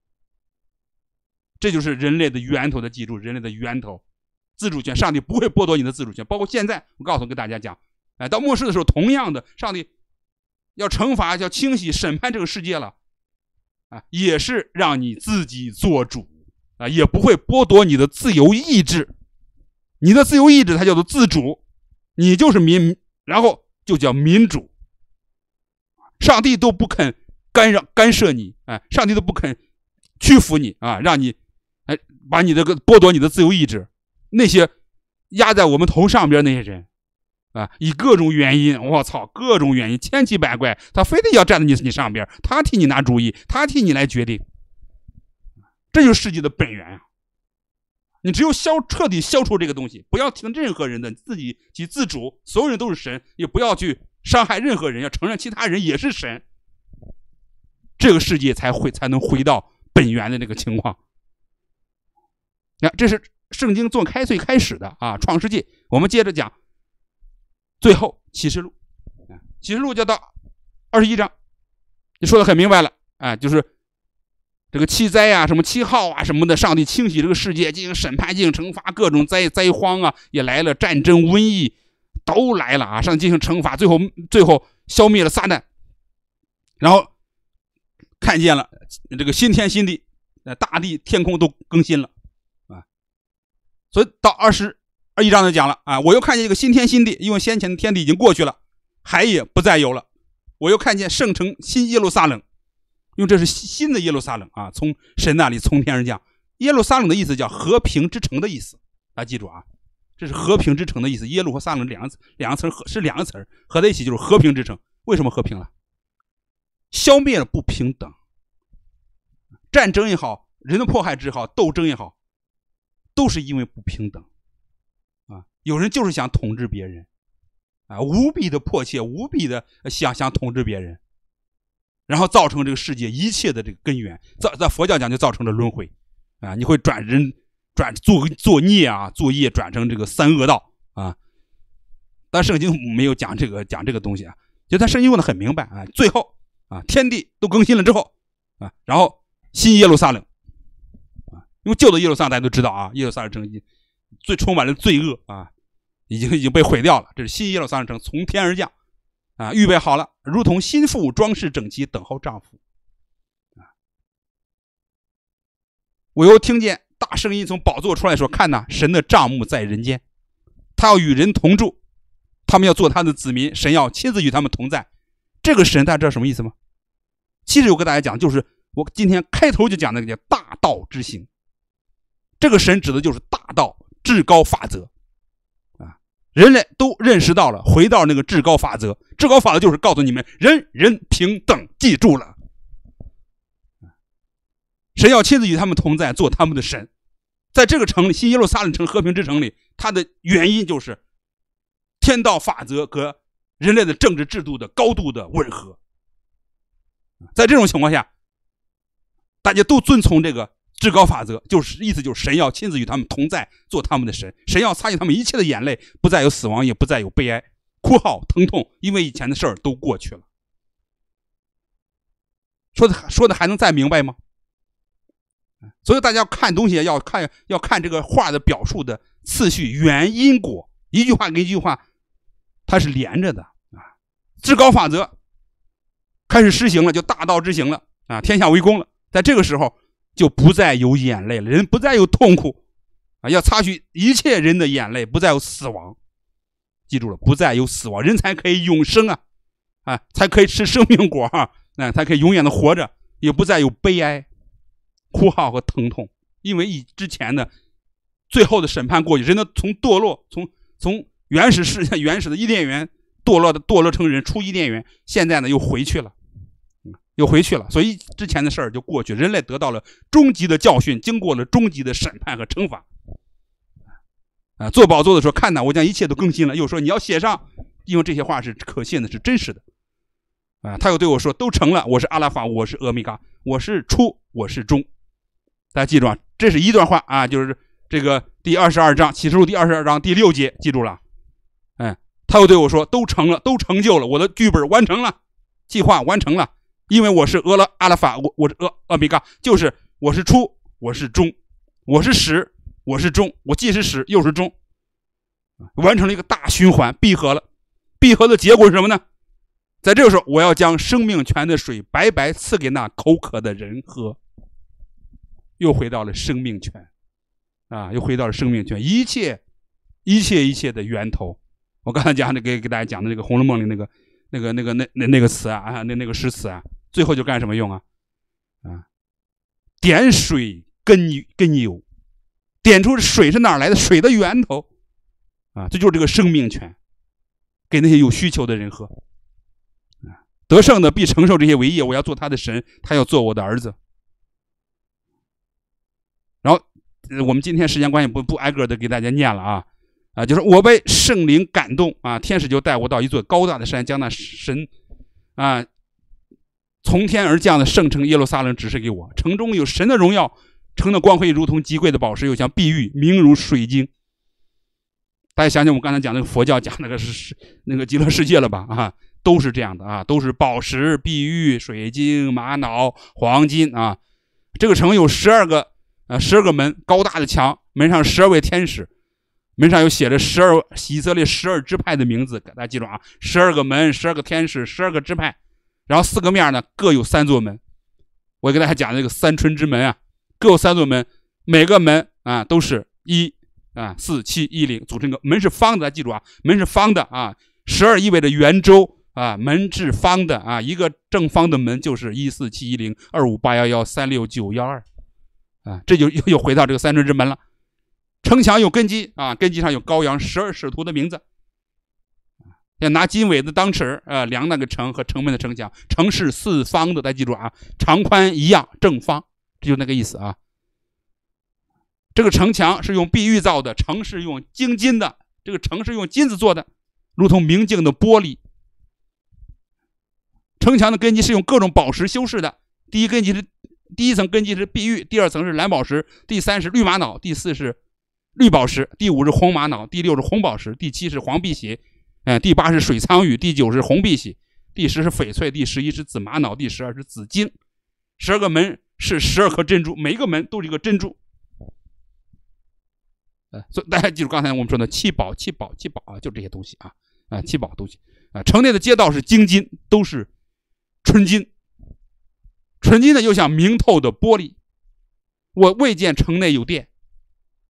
这就是人类的源头的，记住，人类的源头，自主权，上帝不会剥夺你的自主权。包括现在，我告诉跟大家讲，哎，到末世的时候，同样的，上帝要惩罚、要清洗、审判这个世界了，啊，也是让你自己做主啊，也不会剥夺你的自由意志。你的自由意志它叫做自主，你就是民，然后就叫民主。上帝都不肯干扰干涉你，哎，上帝都不肯屈服你啊，让你哎把你这个剥夺你的自由意志。那些压在我们头上边那些人啊，以各种原因，我操，各种原因千奇百怪，他非得要站在你你上边，他替你拿主意，他替你来决定。这就是世界的本源啊！你只有消彻底消除这个东西，不要听任何人的，自己去自主，所有人都是神，也不要去伤害任何人，要承认其他人也是神，这个世界才会才能回到本源的那个情况。那这是圣经做开最开始的啊，创世纪。我们接着讲，最后启示录，启示录就到二十一章，就说的很明白了啊，就是这个七灾啊，什么七号啊什么的，上帝清洗这个世界，进行审判，进行惩罚，各种灾灾荒啊也来了，战争、瘟疫都来了啊，上帝进行惩罚，最后最后消灭了撒旦，然后看见了这个新天新地，大地天空都更新了啊，所以到二十二一章就讲了啊，我又看见一个新天新地，因为先前的天地已经过去了，海也不再有了，我又看见圣城新耶路撒冷。因为这是新的耶路撒冷啊，从神那里从天而降。耶路撒冷的意思叫和平之城的意思，大家记住啊，这是和平之城的意思。耶路和撒冷两个两个词是两个词合在一起就是和平之城。为什么和平了？消灭了不平等，战争也好，人的迫害也好，斗争也好，都是因为不平等啊。有人就是想统治别人啊，无比的迫切，无比的想想统治别人。然后造成这个世界一切的这个根源，在在佛教讲就造成了轮回啊！你会转人转做作孽啊，作业转成这个三恶道啊。但圣经没有讲这个讲这个东西啊，就他圣经用的很明白啊。最后啊，天地都更新了之后啊，然后新耶路撒冷啊，因为旧的耶路撒冷大家都知道啊，耶路撒冷城最充满了罪恶啊，已经已经被毁掉了。这是新耶路撒冷城从天而降。啊，预备好了，如同新妇装饰整齐，等候丈夫。啊，我又听见大声音从宝座出来说，看哪，神的帐幕在人间，他要与人同住，他们要做他的子民，神要亲自与他们同在。这个神大家知道什么意思吗？其实我跟大家讲，就是我今天开头就讲那个叫大道之行。这个神指的就是大道至高法则啊，人类都认识到了，回到那个至高法则。至高法则就是告诉你们人人平等，记住了。神要亲自与他们同在，做他们的神。在这个城里，新耶路撒冷城和平之城里，它的原因就是天道法则和人类的政治制度的高度的吻合。在这种情况下，大家都遵从这个至高法则，就是意思就是神要亲自与他们同在，做他们的神。神要擦去他们一切的眼泪，不再有死亡，也不再有悲哀、哭号、疼痛，因为以前的事儿都过去了。说的说的还能再明白吗？所以大家看东西要看要看这个话的表述的次序，原因果，一句话跟一句话它是连着的啊。至高法则开始施行了，就大道之行了啊，天下为公了。在这个时候就不再有眼泪了，人不再有痛苦啊，要擦去一切人的眼泪，不再有死亡。记住了，不再有死亡，人才可以永生啊，啊，才可以吃生命果啊，那才可以永远的活着，也不再有悲哀、哭号和疼痛。因为以之前的最后的审判过去，人呢从堕落，从从原始世原始的伊甸园堕落的堕落成人，出伊甸园，现在呢又回去了，又回去了。所以之前的事儿就过去，人类得到了终极的教训，经过了终极的审判和惩罚。啊，做宝座的时候，看呐，我将一切都更新了。又说你要写上，因为这些话是可信的，是真实的。啊，他又对我说，都成了，我是阿拉法，我是阿米嘎，我是初，我是终。大家记住啊，这是一段话啊，就是这个第二十二章启示录第二十二章第六节，记住了。哎，他又对我说，都成了，都成就了，我的剧本完成了，计划完成了，因为我是阿拉阿拉法，我我是阿阿米嘎，就是我是初，我是终，我是始，我是终，我既是始又是终，完成了一个大循环，闭合了。闭合的结果是什么呢？在这个时候，我要将生命泉的水白白赐给那口渴的人喝。又回到了生命泉啊，又回到了生命泉，一切一切一切的源头。我刚才讲的给给大家讲的那个《红楼梦》里那个那个那个那那那个词啊啊，那那个诗词啊，最后就干什么用啊？啊，点水根根由，点出水是哪儿来的？水的源头啊，这就是这个生命泉，给那些有需求的人喝。啊，得胜的必承受这些为业，我要做他的神，他要做我的儿子。然后我们今天时间关系不不挨个的给大家念了啊啊，就是我被圣灵感动啊，天使就带我到一座高大的山，将那神啊从天而降的圣城耶路撒冷指示给我，城中有神的荣耀，城的光辉如同极贵的宝石，又像碧玉，明如水晶。大家想想我们刚才讲那个佛教讲那个是那个极乐世界了吧啊，都是这样的啊，都是宝石、碧玉、水晶、玛瑙、黄金啊。这个城有十二个呃，十二个门，高大的墙，门上十二位天使，门上有写着十二以色列十二支派的名字，大家记住啊，十二个门，十二个天使，十二个支派，然后四个面呢各有三座门。我给大家讲这个三春之门啊，各有三座门，每个门啊都是一啊四七一零组成一个门，是方的，大家记住啊，门是方的啊，十二意味着圆周啊，门是方的啊，一个正方的门就是一四七一零二五八幺幺三六九幺二。啊，这就又又回到这个三春之门了。城墙有根基啊，根基上有羔羊十二使徒的名字。要拿金苇子当尺啊，量那个城和城门的城墙。城是四方的，大家记住啊，长宽一样，正方，这就那个意思啊。这个城墙是用碧玉造的，城是用精金的，这个城是用金子做的，如同明镜的玻璃。城墙的根基是用各种宝石修饰的，第一根基是。第一层根基是碧玉，第二层是蓝宝石，第三是绿玛瑙，第四是绿宝石，第五是红玛瑙，第六是红宝石，第七是黄碧玺，哎，第八是水苍玉，第九是红碧玺，第十是翡翠，第十一是紫玛瑙，第十二是紫晶。十二个门是十二颗珍珠，每一个门都是一个珍珠。呃，所以大家记住刚才我们说的七宝，七宝，七宝啊，就这些东西啊，啊，七宝东西啊。城内的街道是精金，都是纯金。纯金的又像明透的玻璃，我未见城内有殿，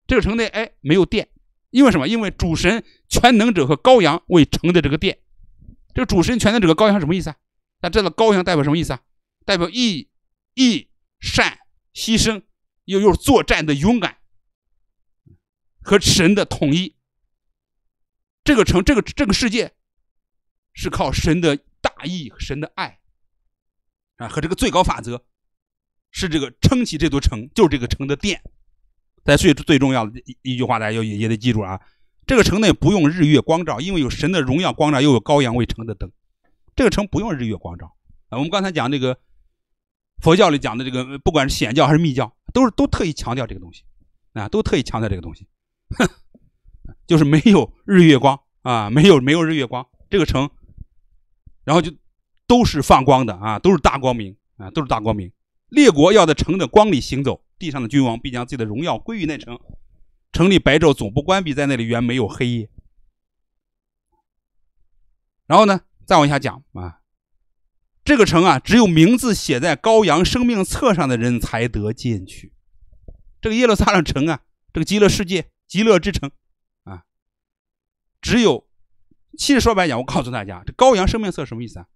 这个城内哎没有殿，因为什么？因为主神全能者和羔羊为城的这个殿。这个主神全能者和羔羊什么意思啊？大家知道羔羊代表什么意思啊？代表义、义、善、牺牲，又又是作战的勇敢和神的统一。这个城，这个这个世界是靠神的大义、神的爱啊，和这个最高法则，是这个撑起这座城，就是这个城的殿。在最最重要的一一句话，大家也也得记住啊，这个城内不用日月光照，因为有神的荣耀光照，又有羔羊为城的灯。这个城不用日月光照啊。我们刚才讲这个佛教里讲的这个，不管是显教还是密教，都是都特意强调这个东西啊，都特意强调这个东西，就是没有日月光啊，没有没有日月光，这个城，然后就都是放光的啊，都是大光明啊，都是大光明。列国要在城的光里行走，地上的君王必将自己的荣耀归于那城，城里白昼总不关闭，在那里原没有黑夜。然后呢，再往下讲啊，这个城啊，只有名字写在羔羊生命册上的人才得进去。这个耶路撒冷城啊，这个极乐世界、极乐之城啊，只有，其实说白讲，我告诉大家，这羔羊生命册什么意思啊？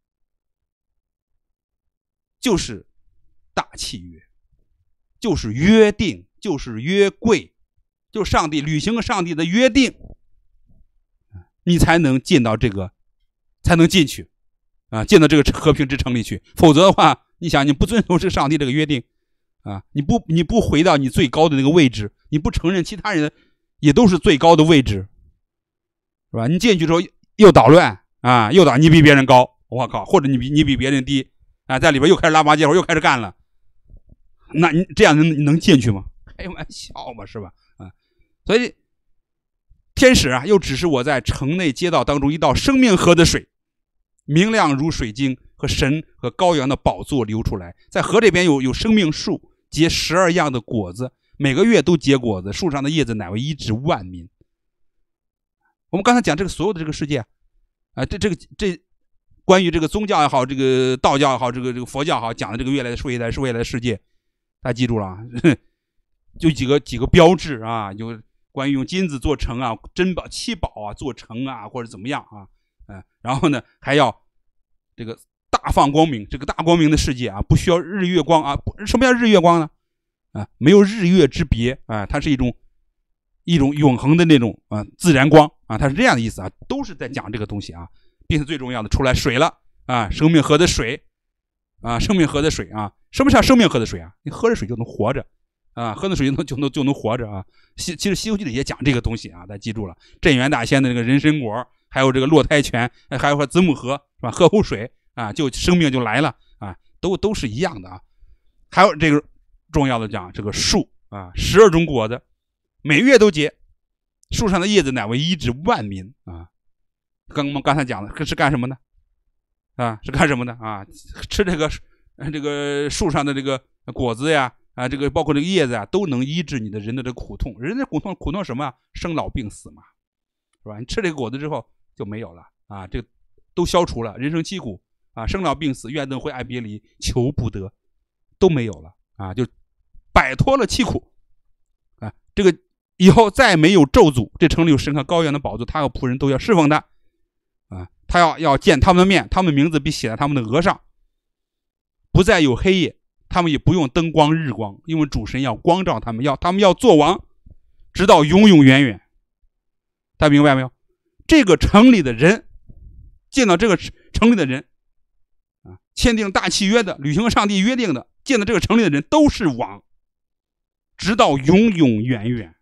就是大契约，就是约定，就是约柜，就是上帝履行了上帝的约定，你才能进到这个，才能进去啊，进到这个和平之城里去。否则的话，你想你不遵守这上帝这个约定啊，你不你不回到你最高的那个位置，你不承认其他人也都是最高的位置，是吧？你进去之后又捣乱啊，又捣，你比别人高，我靠，或者你比你比别人低啊，在里边又开始拉拔结伙，又开始干了。那你这样能能进去吗？开玩笑嘛，是吧？啊，所以天使啊，又指示我在城内街道当中一道生命河的水，明亮如水晶，和神和羔羊的宝座流出来。在河这边有有生命树，结十二样的果子，每个月都结果子，树上的叶子乃为医治万民。我们刚才讲这个所有的这个世界啊，啊这这个这关于这个宗教也好，这个道教也好，这个这个佛教也好，讲的这个未来的未来是未来的世界。大家记住了啊，就几个几个标志啊，就关于用金子做城啊，珍宝七宝啊做城啊，或者怎么样啊，嗯，然后呢还要这个大放光明，这个大光明的世界啊，不需要日月光啊。什么叫日月光呢？啊，没有日月之别啊，它是一种一种永恒的那种啊自然光啊，它是这样的意思啊，都是在讲这个东西啊，并且最重要的出来水了啊，生命河的水啊，生命河的水啊。什么叫生命河的水啊？你喝着水就能活着啊，喝着水就能就能就能活着啊。西其实《西游记》里也讲这个东西啊，大家记住了。镇元大仙的这个人参果，还有这个落胎泉，还有子母河是吧？喝口水啊，就生命就来了啊，都都是一样的啊。还有这个重要的讲这个树啊，十二种果子，每月都结，树上的叶子乃为医治万民啊。刚我们刚才讲的是干什么呢？啊，是干什么的啊？吃这个。这个树上的这个果子呀，啊，这个包括这个叶子呀，都能医治你的人的这个苦痛。人的苦痛，苦痛什么啊？生老病死嘛，是吧？你吃这个果子之后就没有了啊，这个都消除了，人生疾苦啊，生老病死、怨憎会、爱别离、求不得，都没有了啊，就摆脱了疾苦啊。这个以后再没有咒诅，这城里有神和羔羊的宝座，他和仆人都要侍奉他啊，他要要见他们的面，他们的名字必写在他们的额上。不再有黑夜，他们也不用灯光日光，因为主神要光照他们，要他们要做王，直到永永远远。大家明白没有？这个城里的人，见到这个城里的人啊，签订大契约的，履行了上帝约定的，见到这个城里的人都是王，直到永永远远。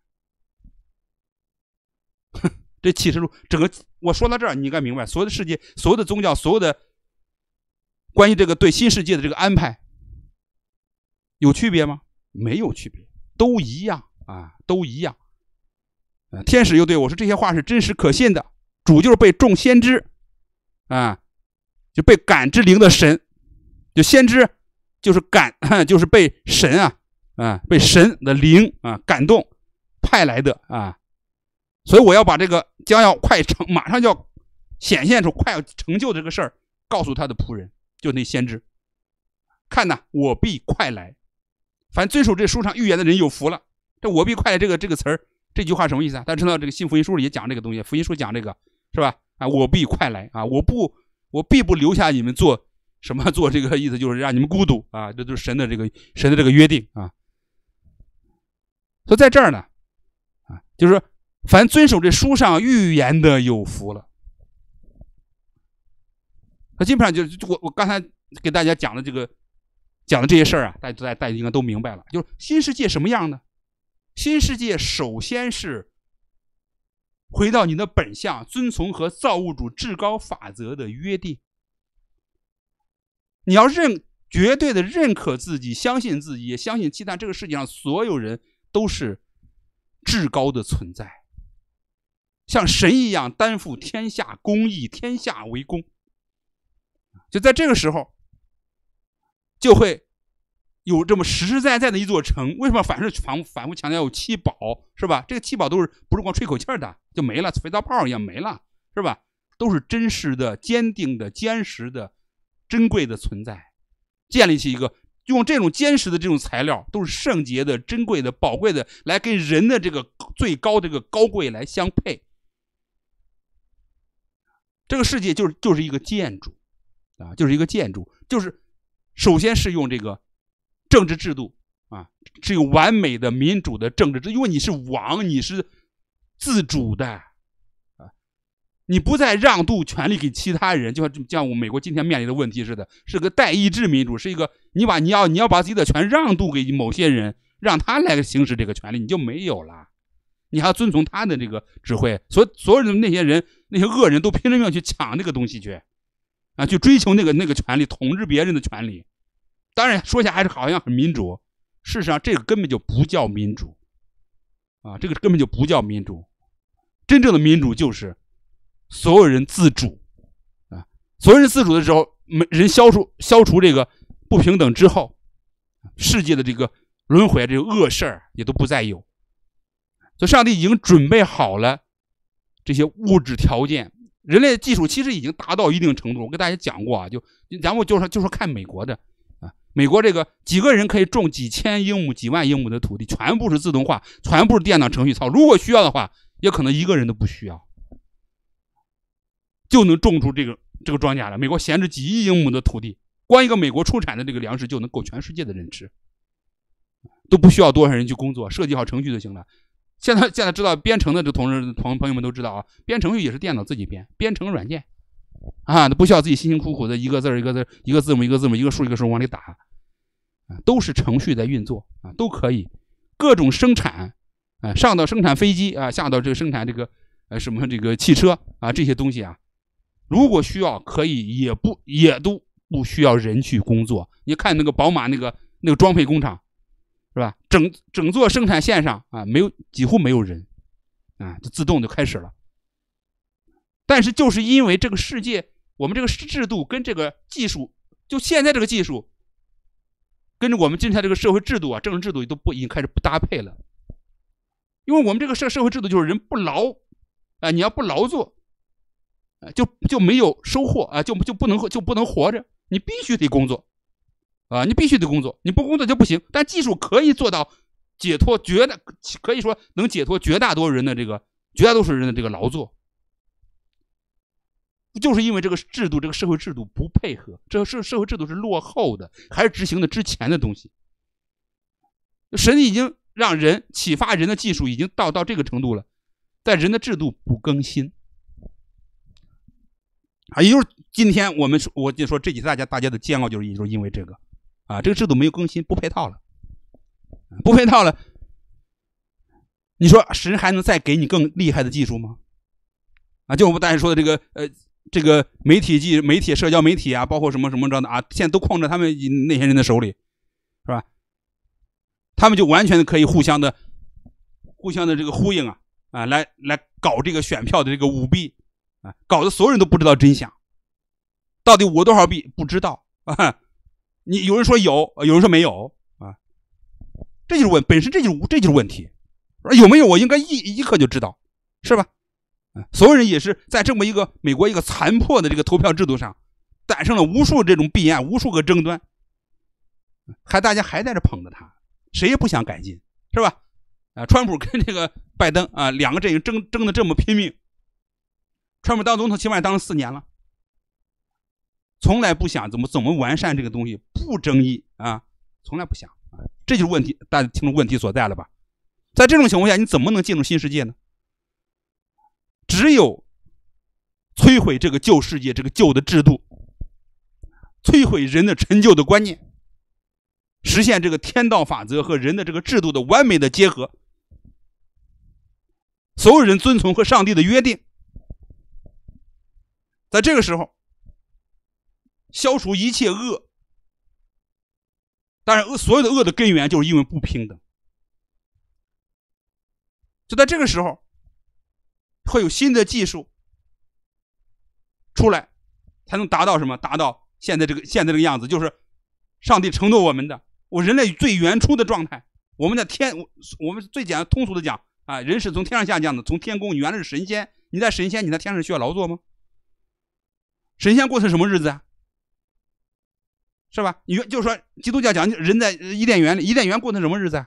这启示录整个我说到这儿，你应该明白，所有的世界，所有的宗教，所有的关于这个对新世界的这个安排有区别吗？没有区别，都一样啊，都一样。呃、天使又对我说：“这些话是真实可信的。主就是被众先知啊，就被感之灵的神，就先知就是感，就是被神啊啊被神的灵啊感动派来的啊。所以我要把这个将要快成，马上就要显现出快要成就这个事儿，告诉他的仆人。”就那先知，看呐，我必快来。凡遵守这书上预言的人有福了。这我必快来这个这个词儿， 这句话什么意思啊？大家知道这个信福音书里也讲这个东西，福音书讲这个是吧？啊，我必快来啊，我不我必不留下你们做什么做这个意思就是让你们孤独啊，这就是神的这个神的这个约定啊。所以在这儿呢，啊，就是说凡遵守这书上预言的有福了。他基本上就是我我刚才给大家讲的这个讲的这些事儿啊，大家大家大家应该都明白了。就是新世界什么样呢？新世界首先是回到你的本相，遵从和造物主至高法则的约定。你要认绝对的认可自己，相信自己，也相信其他这个世界上所有人都是至高的存在，像神一样担负天下公义，天下为公。就在这个时候，就会有这么实实在在的一座城。为什么反是反反复强调有七宝，是吧？这个七宝都是不是光吹口气的就没了，肥皂泡一样没了，是吧？都是真实的、坚定的、坚实的、珍贵的存在，建立起一个用这种坚实的这种材料，都是圣洁的、珍贵的、宝贵的，来跟人的这个最高的这个高贵来相配。这个世界就是就是一个建筑啊，就是一个建筑，就是首先是用这个政治制度啊，是有完美的民主的政治制度，因为你是王，你是自主的啊，你不再让渡权力给其他人，就像像我美国今天面临的问题似的，是个代议制民主，是一个你把你要你要把自己的权让渡给某些人，让他来行使这个权利，你就没有了。你还要遵从他的这个指挥，所所有的那些人，那些恶人都拼了命去抢那个东西去，啊，去追求那个那个权利，统治别人的权利。当然说起来还是好像很民主，事实上这个根本就不叫民主，啊，这个根本就不叫民主。真正的民主就是所有人自主，啊，所有人自主的时候，人消除消除这个不平等之后，世界的这个轮回，这个恶事儿也都不再有。所以上帝已经准备好了这些物质条件，人类的技术其实已经达到一定程度。我跟大家讲过啊，就咱们就说就说看美国的啊，美国这个几个人可以种几千英亩、几万英亩的土地，全部是自动化，全部是电脑程序操。如果需要的话，也可能一个人都不需要，就能种出这个这个庄稼来。美国闲置几亿英亩的土地，光一个美国出产的这个粮食就能够全世界的人吃，都不需要多少人去工作，设计好程序就行了。现在现在知道编程的这同事同朋友们都知道啊，编程序也是电脑自己编，编程软件啊，不需要自己辛辛苦苦的一个字一个字一个字母一个字母一个数一个数往里打啊，都是程序在运作啊，都可以各种生产啊，上到生产飞机啊，下到这个生产这个呃什么这个汽车啊，这些东西啊，如果需要可以也不也都不需要人去工作。你看那个宝马那个那个装配工厂。是吧？整整座生产线上啊，没有几乎没有人啊，就自动就开始了。但是就是因为这个世界，我们这个制度跟这个技术，就现在这个技术，跟着我们今天这个社会制度啊、政治制度都不已经开始不搭配了。因为我们这个社社会制度就是人不劳啊，你要不劳作啊，就就没有收获啊，就就不能就不能活着，你必须得工作。啊，你必须得工作，你不工作就不行。但技术可以做到解脱绝大，可以说能解脱绝大多数人的这个绝大多数人的这个劳作，就是因为这个制度，这个社会制度不配合，这个社社会制度是落后的，还是执行的之前的东西。神已经让人启发人的技术已经到到这个程度了，但人的制度不更新啊，也就是今天我们我就说这几次大家大家的煎熬就是也就是因为这个。啊，这个制度没有更新，不配套了，不配套了。你说神还能再给你更厉害的技术吗？啊，就我们大家说的这个呃，这个媒体技、媒体、社交媒体啊，包括什么什么这的啊，现在都控制他们那些人的手里，是吧？他们就完全可以互相的、互相的这个呼应啊啊，来来搞这个选票的这个舞弊啊，搞得所有人都不知道真相，到底我多少币不知道啊。你有人说有，有人说没有啊，这就是问，本身这就是这就是问题，有没有我应该一一刻就知道，是吧？啊，所有人也是在这么一个美国一个残破的这个投票制度上，诞生了无数这种弊案，无数个争端，还大家还在这捧着他，谁也不想改进，是吧？啊，川普跟这个拜登啊，两个阵营争争的这么拼命。川普当总统起码当了四年了，从来不想怎么怎么完善这个东西，不争议啊，从来不想啊，这就是问题，大家听出问题所在了吧？在这种情况下，你怎么能进入新世界呢？只有摧毁这个旧世界，这个旧的制度，摧毁人的陈旧的观念，实现这个天道法则和人的这个制度的完美的结合，所有人遵从和上帝的约定。在这个时候，消除一切恶。当然，恶所有的恶的根源就是因为不平等。就在这个时候，会有新的技术出来，才能达到什么？达到现在这个现在这个样子，就是上帝承诺我们的，我人类最原初的状态。我们在天，我们最简单通俗的讲啊，人是从天上下降的，从天宫，原来是神仙。你在神仙，你在天上需要劳作吗？神仙过的是什么日子啊？是吧？你就是说，基督教讲人在伊甸园里，伊甸园过的什么日子啊？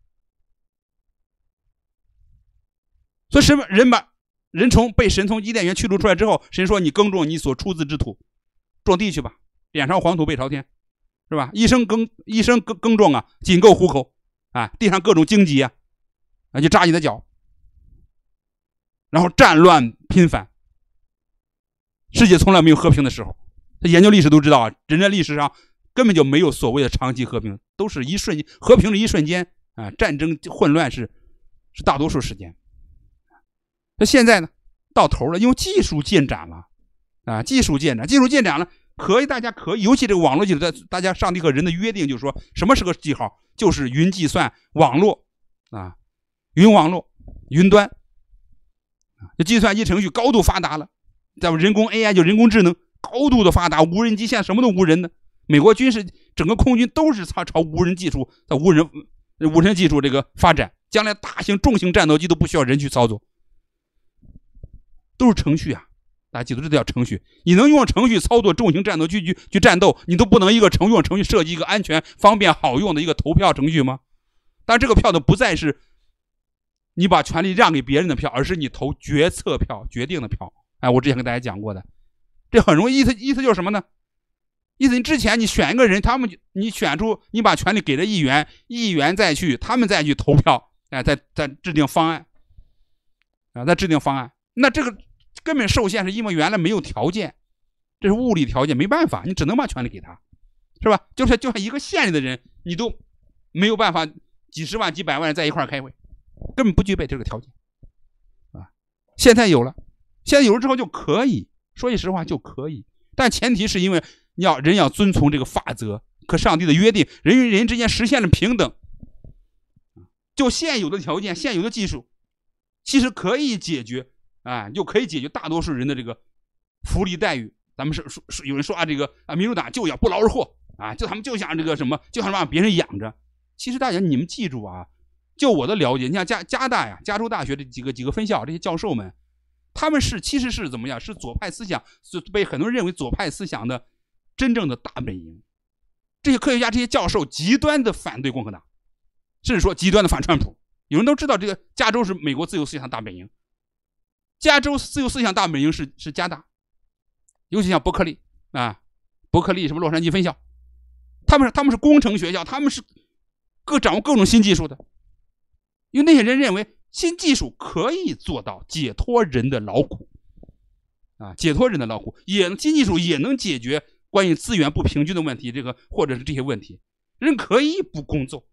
所以神人把人从被神从伊甸园驱逐出来之后，神说你耕种你所出自之土，种地去吧，脸朝黄土背朝天，是吧？一生耕一生耕耕种啊，仅够糊口啊，地上各种荆棘啊，啊就扎你的脚，然后战乱频繁，世界从来没有和平的时候。研究历史都知道啊，人类历史上根本就没有所谓的长期和平，都是一瞬间，和平是一瞬间啊，战争混乱是是大多数时间。那现在呢，到头了，因为技术进展了啊，技术进展，技术进展了，可以，大家可以，尤其这个网络技术，大家上帝和人的约定就是说，什么是个记号？就是云计算、网络啊，云网络、云端，这计算机程序高度发达了，咱们人工 A I 就人工智能高度的发达，无人机现在什么都无人的，美国军事整个空军都是朝朝无人技术、在无人无人技术这个发展，将来大型重型战斗机都不需要人去操作。都是程序啊，大家记住这叫程序。你能用程序操作重型战斗机去去战斗，你都不能一个程用程序设计一个安全、方便、好用的一个投票程序吗？但这个票的不再是你把权力让给别人的票，而是你投决策票、决定的票。哎，我之前跟大家讲过的，这很容易。意思意思就是什么呢？意思你之前你选一个人，他们你选出，你把权力给了议员，议员再去，他们再去投票，哎，再再制定方案啊，再制定方案。那这个根本受限，是因为原来没有条件，这是物理条件，没办法，你只能把权力给他，是吧？就是就像一个县里的人，你都没有办法几十万几百万人在一块开会，根本不具备这个条件啊。现在有了，现在有了之后就可以，说句实话就可以，但前提是因为你要人要遵从这个法则和上帝的约定，人与人之间实现了平等。就现有的条件、现有的技术，其实可以解决。啊，就可以解决大多数人的这个福利待遇。咱们是说，有人说啊，这个啊，民主党就要不劳而获啊，就他们就想这个什么，就想让别人养着。其实大家你们记住啊，就我的了解，你像加加大呀、加州大学这几个几个分校这些教授们，他们是其实是怎么样？是左派思想，是被很多人认为左派思想的真正的大本营。这些科学家、这些教授极端的反对共和党，甚至说极端的反川普。有人都知道，这个加州是美国自由思想大本营。加州自由思想大本营是是加大，尤其像伯克利啊，伯克利什么洛杉矶分校，他们是他们是工程学校，他们是各掌握各种新技术的，因为那些人认为新技术可以做到解脱人的劳苦啊，解脱人的劳苦，也新技术也能解决关于资源不平均的问题，这个或者是这些问题，人可以不工作，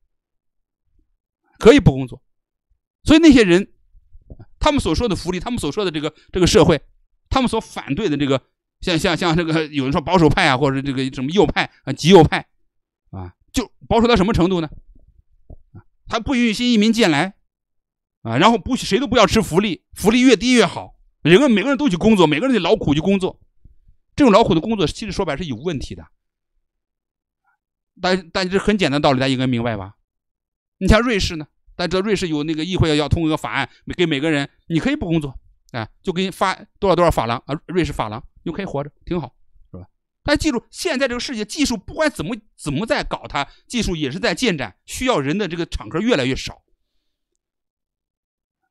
可以不工作，所以那些人。他们所说的福利，他们所说的这个这个社会，他们所反对的这个，像像像这个有人说保守派啊，或者这个什么右派啊、极右派啊，就保守到什么程度呢？啊，他不允许新移民进来啊，然后不谁都不要吃福利，福利越低越好，人们每个人都去工作，每个人得劳苦去工作，这种劳苦的工作其实说白是有问题的。但但这很简单的道理，大家应该明白吧？你像瑞士呢？但这瑞士有那个议会要通过一个法案，给每个人你可以不工作，哎，就给你发多少多少法郎啊，瑞士法郎就可以活着，挺好，是吧？但记住，现在这个世界技术不管怎么怎么在搞它，技术也是在进展，需要人的这个场合越来越少。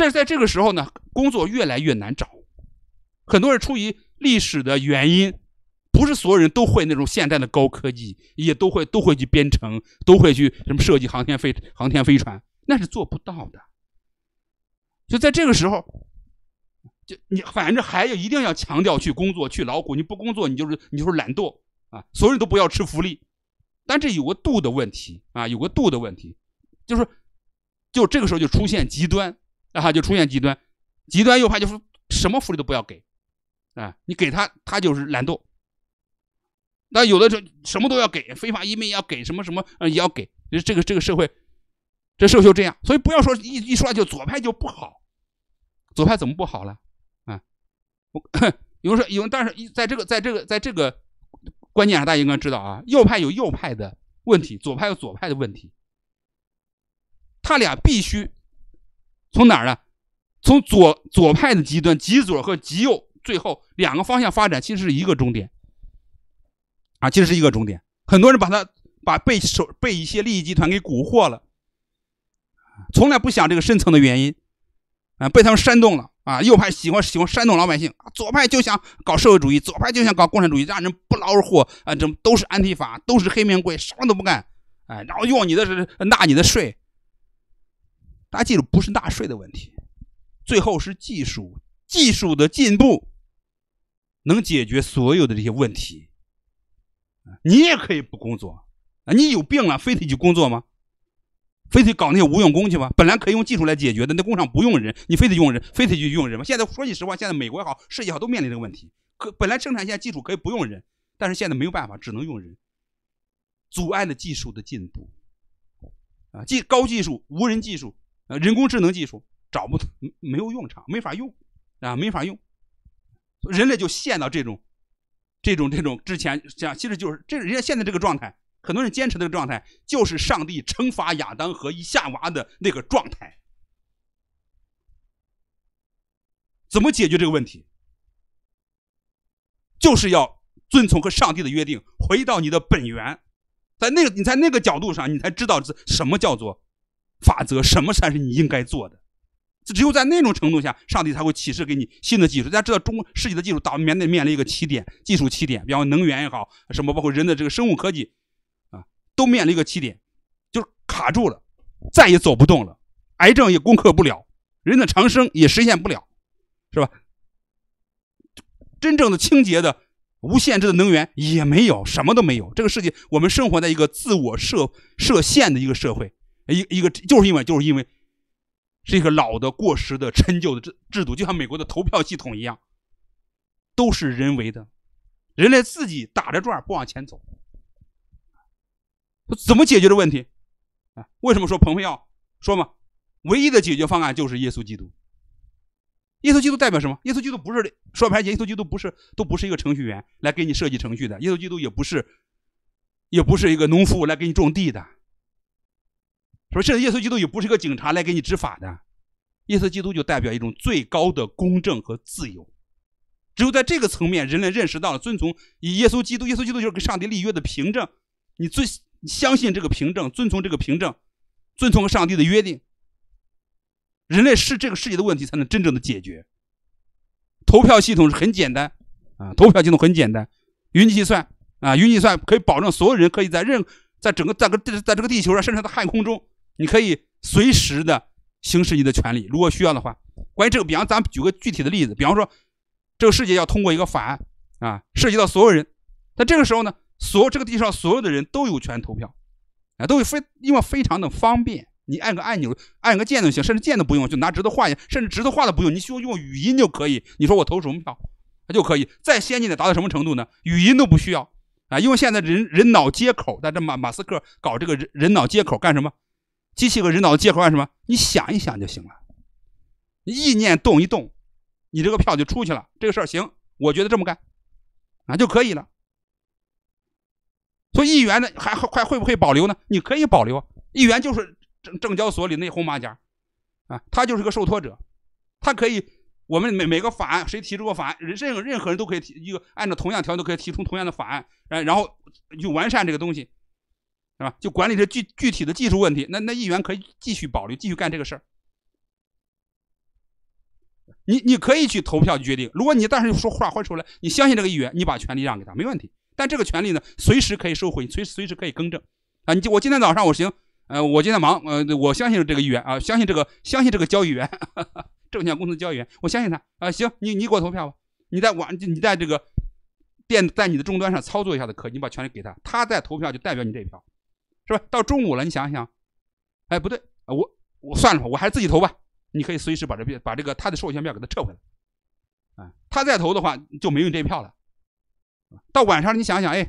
这在这个时候呢，工作越来越难找。很多人出于历史的原因，不是所有人都会那种现代的高科技，也都会都会去编程，都会去什么设计航天飞航天飞船，那是做不到的。就在这个时候，就你反正还要一定要强调去工作去劳苦，你不工作你就是你就是懒惰啊，所有人都不要吃福利。但这有个度的问题啊，有个度的问题，就是就这个时候就出现极端啊，就出现极端，极端右派就是什么福利都不要给啊，你给他他就是懒惰。那有的时候什么都要给，非法移民也要给，什么什么也要给，这个这个社会，这社会就这样。所以不要说一一说就左派就不好，左派怎么不好了啊？我有人说有，但是在这个在这个在这个观念上，大家应该知道啊，右派有右派的问题，左派有左派的问题，他俩必须从哪儿呢？从左左派的极端，极左和极右，最后两个方向发展，其实是一个终点。啊，其实是一个终点。很多人把他把被手被一些利益集团给蛊惑了，从来不想这个深层的原因，啊，被他们煽动了啊。右派喜欢喜欢煽动老百姓，左派就想搞社会主义，左派就想搞共产主义，让人不劳而获啊，这都是安提法，都是黑名贵，什么都不干，哎，然后用你的是纳你的税。大家记住，不是纳税的问题，最后是技术，技术的进步能解决所有的这些问题。你也可以不工作啊！你有病了，非得去工作吗？非得搞那些无用工去吗？本来可以用技术来解决的，那工厂不用人，你非得用人，非得去用人吗？现在说句实话，现在美国也好，世界也好，都面临这个问题。可本来生产线技术可以不用人，但是现在没有办法，只能用人，阻碍了技术的进步啊！技高技术、无人技术、啊人工智能技术找不没有用场，没法用啊，没法用，人类就陷到这种。这种这种之前讲，其实就是这人家现在这个状态，很多人坚持的这个状态，就是上帝惩罚亚当和一夏娃的那个状态。怎么解决这个问题？就是要遵从和上帝的约定，回到你的本源，在那个你在那个角度上，你才知道什么叫做法则，什么才是你应该做的。只有在那种程度下，上帝才会启示给你新的技术。大家知道，中国世纪的技术到面面临一个起点，技术起点，比方能源也好，什么包括人的这个生物科技啊，都面临一个起点，就是卡住了，再也走不动了，癌症也攻克不了，人的长生也实现不了，是吧？真正的清洁的、无限制的能源也没有，什么都没有。这个世界，我们生活在一个自我设设限的一个社会，一一个就是因为就是因为。是一个老的、过时的、陈旧的制制度，就像美国的投票系统一样，都是人为的，人类自己打着转不往前走。怎么解决这问题？啊，为什么说蓬佩奥说嘛，唯一的解决方案就是耶稣基督。耶稣基督代表什么？耶稣基督不是说白了，耶稣基督不是都不是一个程序员来给你设计程序的，耶稣基督也不是也不是一个农夫来给你种地的。说甚至耶稣基督也不是一个警察来给你执法的，耶稣基督就代表一种最高的公正和自由。只有在这个层面，人类认识到了遵从以耶稣基督，耶稣基督就是跟上帝立约的凭证，你最你相信这个凭证，遵从这个凭证，遵从上帝的约定，人类是这个世界的问题才能真正的解决。投票系统是很简单啊，投票系统很简单，云计算啊，云计算可以保证所有人可以在任在整个在个在这个地球上，甚至在太空中。你可以随时的行使你的权利，如果需要的话。关于这个，比方咱们举个具体的例子，比方说这个世界要通过一个法案啊，涉及到所有人，在这个时候呢，所有这个地上所有的人都有权投票啊，都有非因为非常的方便，你按个按钮，按个键就行，甚至键都不用，就拿指头画一下，甚至指头画的不用，你需要用语音就可以。你说我投什么票，它就可以。再先进的达到什么程度呢？语音都不需要啊，因为现在人人脑接口，在这马马斯克搞这个人人脑接口干什么？机器和人脑的接口干什么？你想一想就行了，你意念动一动，你这个票就出去了。这个事儿行，我觉得这么干啊就可以了。所以议员呢还还会不会保留呢？你可以保留，议员就是证证交所里那红马甲啊，他就是个受托者，他可以我们每每个法案谁提出过法案，任任何人都可以提一个按照同样条件都可以提出同样的法案，然后就完善这个东西。是吧？就管理这具具体的技术问题，那那议员可以继续保留，继续干这个事儿。 你你可以去投票决定。如果你但是说话说出来，你相信这个议员，你把权利让给他没问题。但这个权利呢，随时可以收回，随随时可以更正啊。你我今天早上我行，呃，我今天忙，呃，我相信这个议员啊，相信这个相信这个交易员，呵呵证券公司交易员，我相信他啊。行，你你给我投票吧。你在网你在这个电在你的终端上操作一下子可以，你把权利给他，他在投票就代表你这一票，是吧？到中午了，你想想，哎，不对，我我算了吧，我还是自己投吧。你可以随时把这把这个他的授权票给他撤回来，啊，他再投的话就没有这票了。到晚上你想想，哎，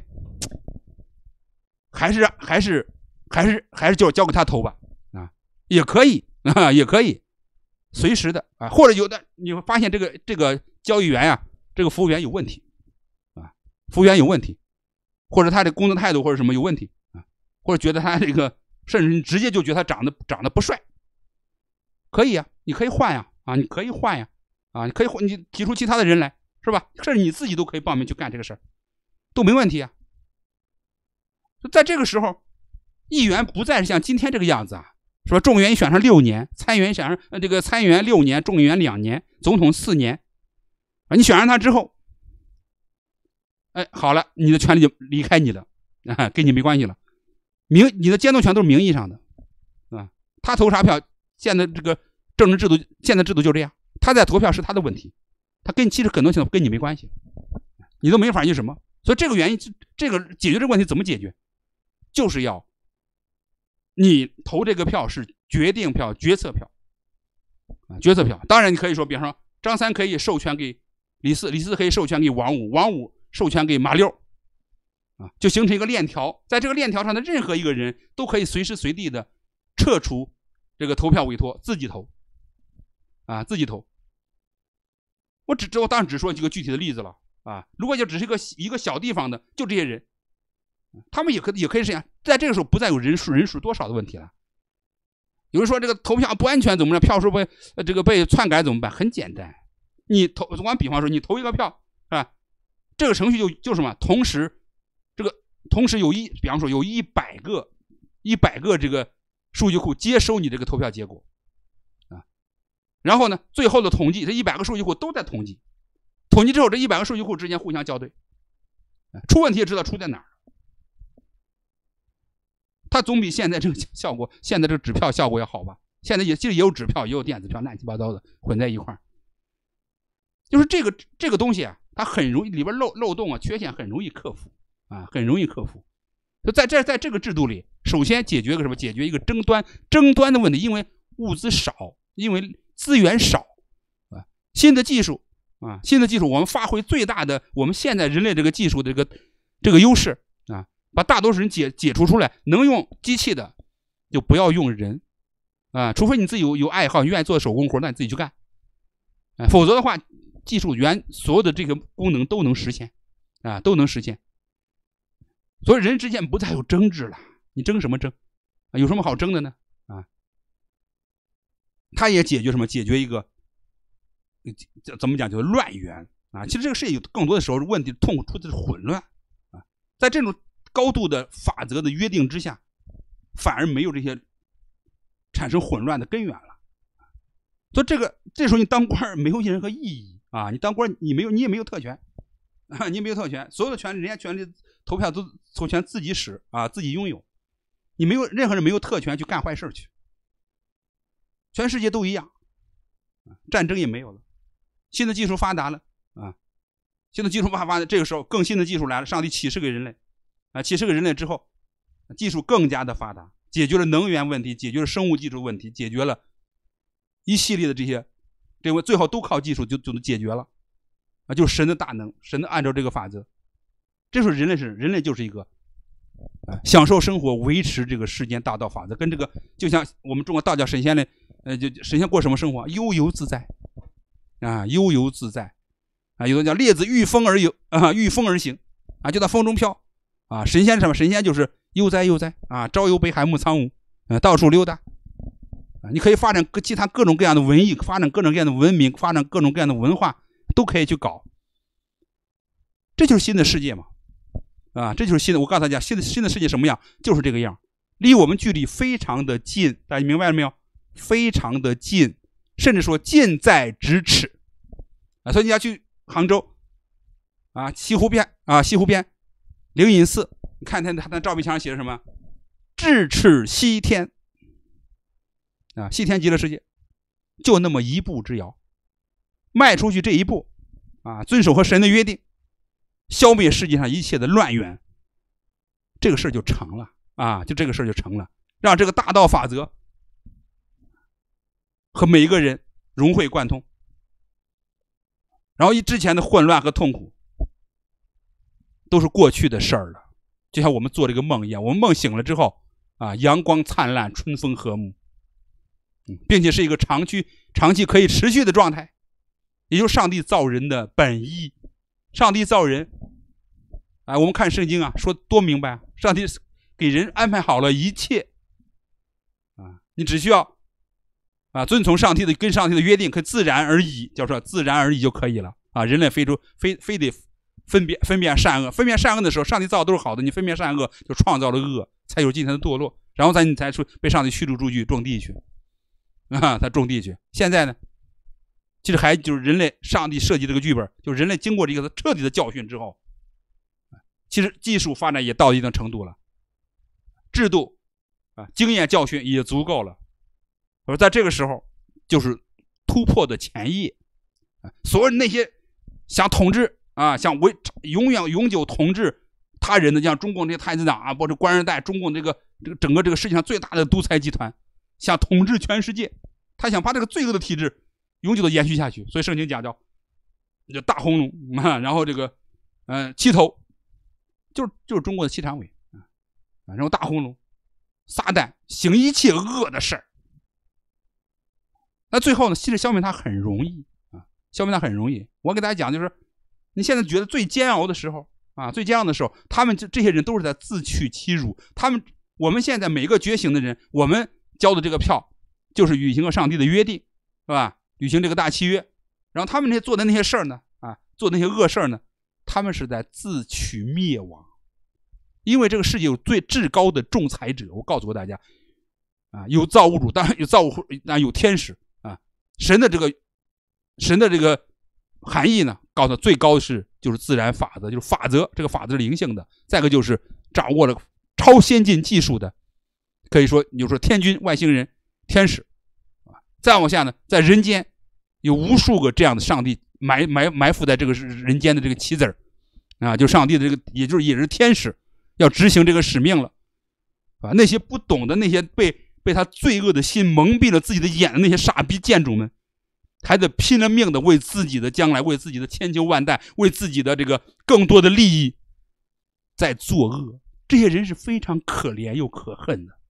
还是还是还是还是就交给他投吧，啊，也可以啊，也可以，随时的啊，或者有的你会发现这个这个交易员呀、啊，这个服务员有问题，啊，服务员有问题，或者他的工作态度或者什么有问题啊，或者觉得他这个甚至你直接就觉得他长得长得不帅。可以啊，你可以换呀，啊，你可以换呀，啊，你可以换，你提出其他的人来，是吧？甚至你自己都可以报名去干这个事儿，都没问题啊。在这个时候，议员不再是像今天这个样子啊，说众议员选上六年，参议员选上呃这个参议员六年，众议员两年，总统四年，啊，你选上他之后，哎，好了，你的权利就离开你了，啊，跟你没关系了，名你的监督权都是名义上的，啊，他投啥票？现在这个政治制度，现在制度就这样，他在投票是他的问题，他跟其实很多情况跟你没关系，你都没法去什么。所以这个原因，这个解决这个问题怎么解决？就是要你投这个票是决定票、决策票啊，决策票。当然你可以说，比方说张三可以授权给李四，李四可以授权给王五，王五授权给马六啊，就形成一个链条，在这个链条上的任何一个人都可以随时随地的撤除这个投票委托，自己投啊，自己投。我只我当然只说几个具体的例子了啊。如果就只是一个一个小地方的，就这些人，他们也可也可以这样。在这个时候不再有人数人数多少的问题了。有人说这个投票不安全怎么着？票数被呃这个被篡改怎么办？很简单，你投，我比方说你投一个票是吧？这个程序就就什么？同时这个同时有一，比方说有一百个一百个这个数据库接收你这个投票结果啊，然后呢，最后的统计，这一百个数据库都在统计，统计之后，这一百个数据库之间互相校对，出问题也知道出在哪儿。它总比现在这个效果，现在这个纸票效果要好吧？现在也其实也有纸票，也有电子票，乱七八糟的混在一块儿。就是这个这个东西啊，它很容易里边漏漏洞啊、缺陷很容易克服啊，很容易克服。就在这在这个制度里，首先解决个什么？解决一个争端争端的问题，因为物资少，因为资源少啊，新的技术啊，新的技术，我们发挥最大的我们现在人类这个技术的这个这个优势啊。把大多数人解解除出来，能用机器的就不要用人啊，除非你自己有有爱好，你愿意做手工活，那你自己去干，啊，否则的话，技术原所有的这个功能都能实现啊，都能实现。所以人之间不再有争执了，你争什么争啊？有什么好争的呢？啊，他也解决什么？解决一个怎么讲叫乱源啊？其实这个世界有更多的时候问题痛苦出的是混乱啊，在这种高度的法则的约定之下，反而没有这些产生混乱的根源了。所以这个这时候你当官没有任何意义啊！你当官你没有你也没有特权啊，你也没有特权，所有的权利人家权利投票都投权自己使啊，自己拥有，你没有任何人没有特权去干坏事去。全世界都一样，战争也没有了，新的技术发达了啊，新的技术发达，这个时候更新的技术来了，上帝启示给人类。啊，启示给人类之后，技术更加的发达，解决了能源问题，解决了生物技术问题，解决了一系列的这些，这个最后都靠技术就就能解决了，啊，就是神的大能，神的按照这个法则，这时候人类是人类就是一个，啊，享受生活，维持这个世间大道法则，跟这个就像我们中国道教神仙的，呃，就神仙过什么生活？悠游自在，啊，悠游自在，啊，有的叫列子御风而游，啊，御风而行，啊，就在风中飘。啊，神仙什么？神仙就是悠哉悠哉啊，朝游北海暮苍梧，呃，到处溜达啊。你可以发展各其他各种各样的文艺，发展各种各样的文明，发展各种各样的文化，都可以去搞。这就是新的世界嘛，啊，这就是新的。我告诉大家，新的新的世界什么样？就是这个样，离我们距离非常的近，大家明白了没有？非常的近，甚至说近在咫尺啊，所以你要去杭州啊，西湖边啊，西湖边灵隐寺，你看他他的照壁墙上写着什么？咫尺西天啊，西天极乐世界，就那么一步之遥，迈出去这一步啊，遵守和神的约定，消灭世界上一切的乱源，这个事就成了啊，就这个事就成了，让这个大道法则和每一个人融会贯通，然后之前的混乱和痛苦都是过去的事儿了，就像我们做这个梦一样，我们梦醒了之后啊，阳光灿烂，春风和睦，并且是一个长期长期可以持续的状态，也就是上帝造人的本意。上帝造人啊，我们看圣经啊，说多明白啊，上帝给人安排好了一切啊，你只需要啊遵从上帝的跟上帝的约定，可以自然而已，叫做自然而已就可以了啊。人类非出非非得分别分辨善恶，分辨善恶的时候，上帝造的都是好的，你分辨善恶就创造了恶，才有今天的堕落，然后再你才出被上帝驱逐出去种地去啊，他种地去。现在呢，其实还就是人类上帝设计这个剧本，就是人类经过这个彻底的教训之后，其实技术发展也到一定程度了，制度啊经验教训也足够了，而在这个时候就是突破的前夜，所有那些想统治啊，想为永远永久统治他人的，像中共这些太子党啊，或者官二代，中共这个这个整个这个世界上最大的独裁集团，想统治全世界，他想把这个罪恶的体制永久的延续下去。所以圣经讲叫叫大红龙啊，然后这个嗯、呃、七头，就是就是中国的七常委啊，然后大红龙撒旦行一切恶的事儿。那最后呢，其实消灭它很容易啊，消灭它很容易。我给大家讲，就是你现在觉得最煎熬的时候啊，最煎熬的时候，他们这些人都是在自取其辱。他们我们现在每个觉醒的人，我们交的这个票就是履行了上帝的约定，是吧？履行这个大契约。然后他们那些做的那些事儿呢，啊，做的那些恶事儿呢，他们是在自取灭亡。因为这个世界有最至高的仲裁者，我告诉过大家啊，有造物主，当然有造物，当然有天使啊。神的这个神的这个含义呢，告诉最高的是就是自然法则，就是法则，这个法则是灵性的。再一个就是掌握了超先进技术的，可以说你就说天军、外星人、天使啊。再往下呢，在人间有无数个这样的上帝埋埋埋伏在这个人间的这个棋子儿啊，就上帝的这个，也就是也是天使要执行这个使命了啊。那些不懂的，那些被被他罪恶的心蒙蔽了自己的眼的那些傻逼贱种们，还得拼了命的为自己的将来，为自己的千秋万代，为自己的这个更多的利益在作恶。这些人是非常可怜又可恨的。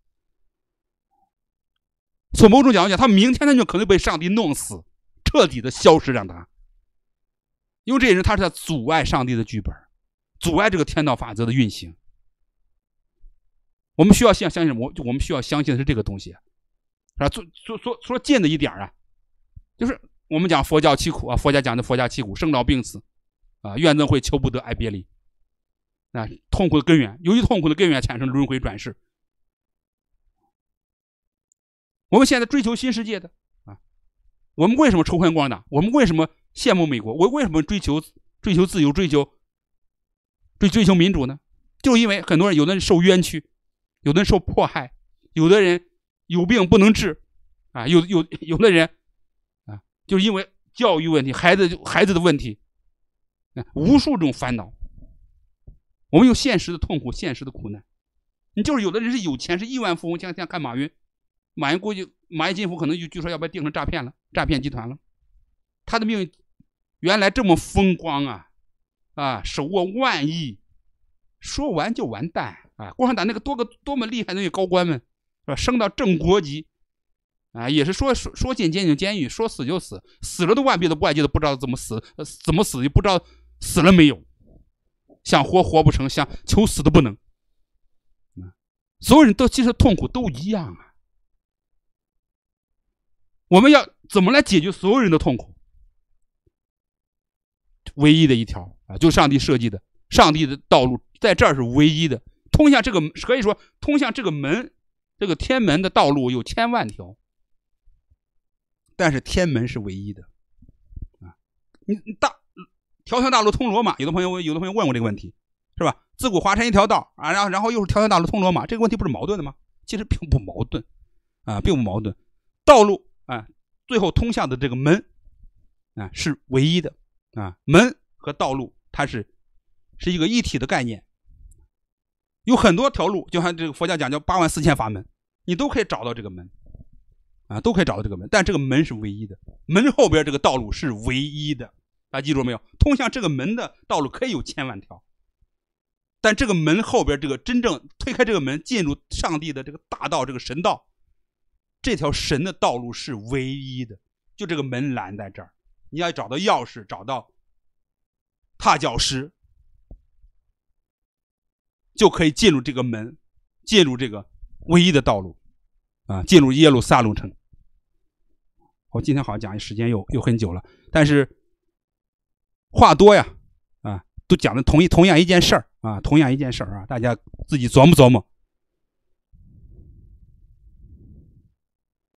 从某种角度讲，他明天他就可能被上帝弄死，彻底的消失，让他，因为这些人他是在阻碍上帝的剧本，阻碍这个天道法则的运行。我们需要相信什么？我们需要相信的是这个东西，啊，说说说说近的一点啊，就是我们讲佛教七苦啊，佛家讲的佛家七苦，生老病死啊，怨憎会，求不得，爱别离，啊，痛苦的根源，由于痛苦的根源产生轮回转世。我们现在追求新世界的啊，我们为什么抽魂光大？我们为什么羡慕美国？我为什么追求追求自由，追求追追求民主呢？就因为很多人，有的人受冤屈，有的人受迫害，有的人有病不能治啊，有有有的人啊，就是因为教育问题、孩子孩子的问题，啊，无数种烦恼。我们有现实的痛苦，现实的苦难。你就是有的人是有钱，是亿万富翁，像像看马云，马云估计马云金服可能就据说要被定成诈骗了，诈骗集团了。他的命运原来这么风光啊啊，手握万亿，说完就完蛋啊！共产党那个多个多么厉害的那些高官们，是吧？升到正国级啊，也是说说说进监狱监狱，说死就死，死了都万别的外界都不知道怎么死，怎么死也不知道死了没有，想活活不成，想求死都不能。所有人都其实痛苦都一样啊。我们要怎么来解决所有人的痛苦？唯一的一条啊，就是上帝设计的，上帝的道路在这儿是唯一的，通向这个可以说通向这个门，这个天门的道路有千万条，但是天门是唯一的啊。 你大条条大路通罗马，有的朋友有的朋友问我这个问题，是吧？自古华山一条道啊，然后然后又是条条大路通罗马，这个问题不是矛盾的吗？其实并不矛盾啊，并不矛盾。道路啊，最后通向的这个门啊是唯一的啊，门和道路它是是一个一体的概念。有很多条路，就像这个佛教讲叫八万四千法门，你都可以找到这个门啊，都可以找到这个门，但这个门是唯一的，门后边这个道路是唯一的。大家记住了没有？通向这个门的道路可以有千万条，但这个门后边这个真正推开这个门进入上帝的这个大道，这个神道，这条神的道路是唯一的，就这个门拦在这儿，你要找到钥匙，找到踏脚石，就可以进入这个门，进入这个唯一的道路啊，进入耶路撒冷城。我今天好像讲时间又又很久了，但是话多呀啊，都讲的同一同样一件事儿啊，同样一件事儿啊，大家自己琢磨琢磨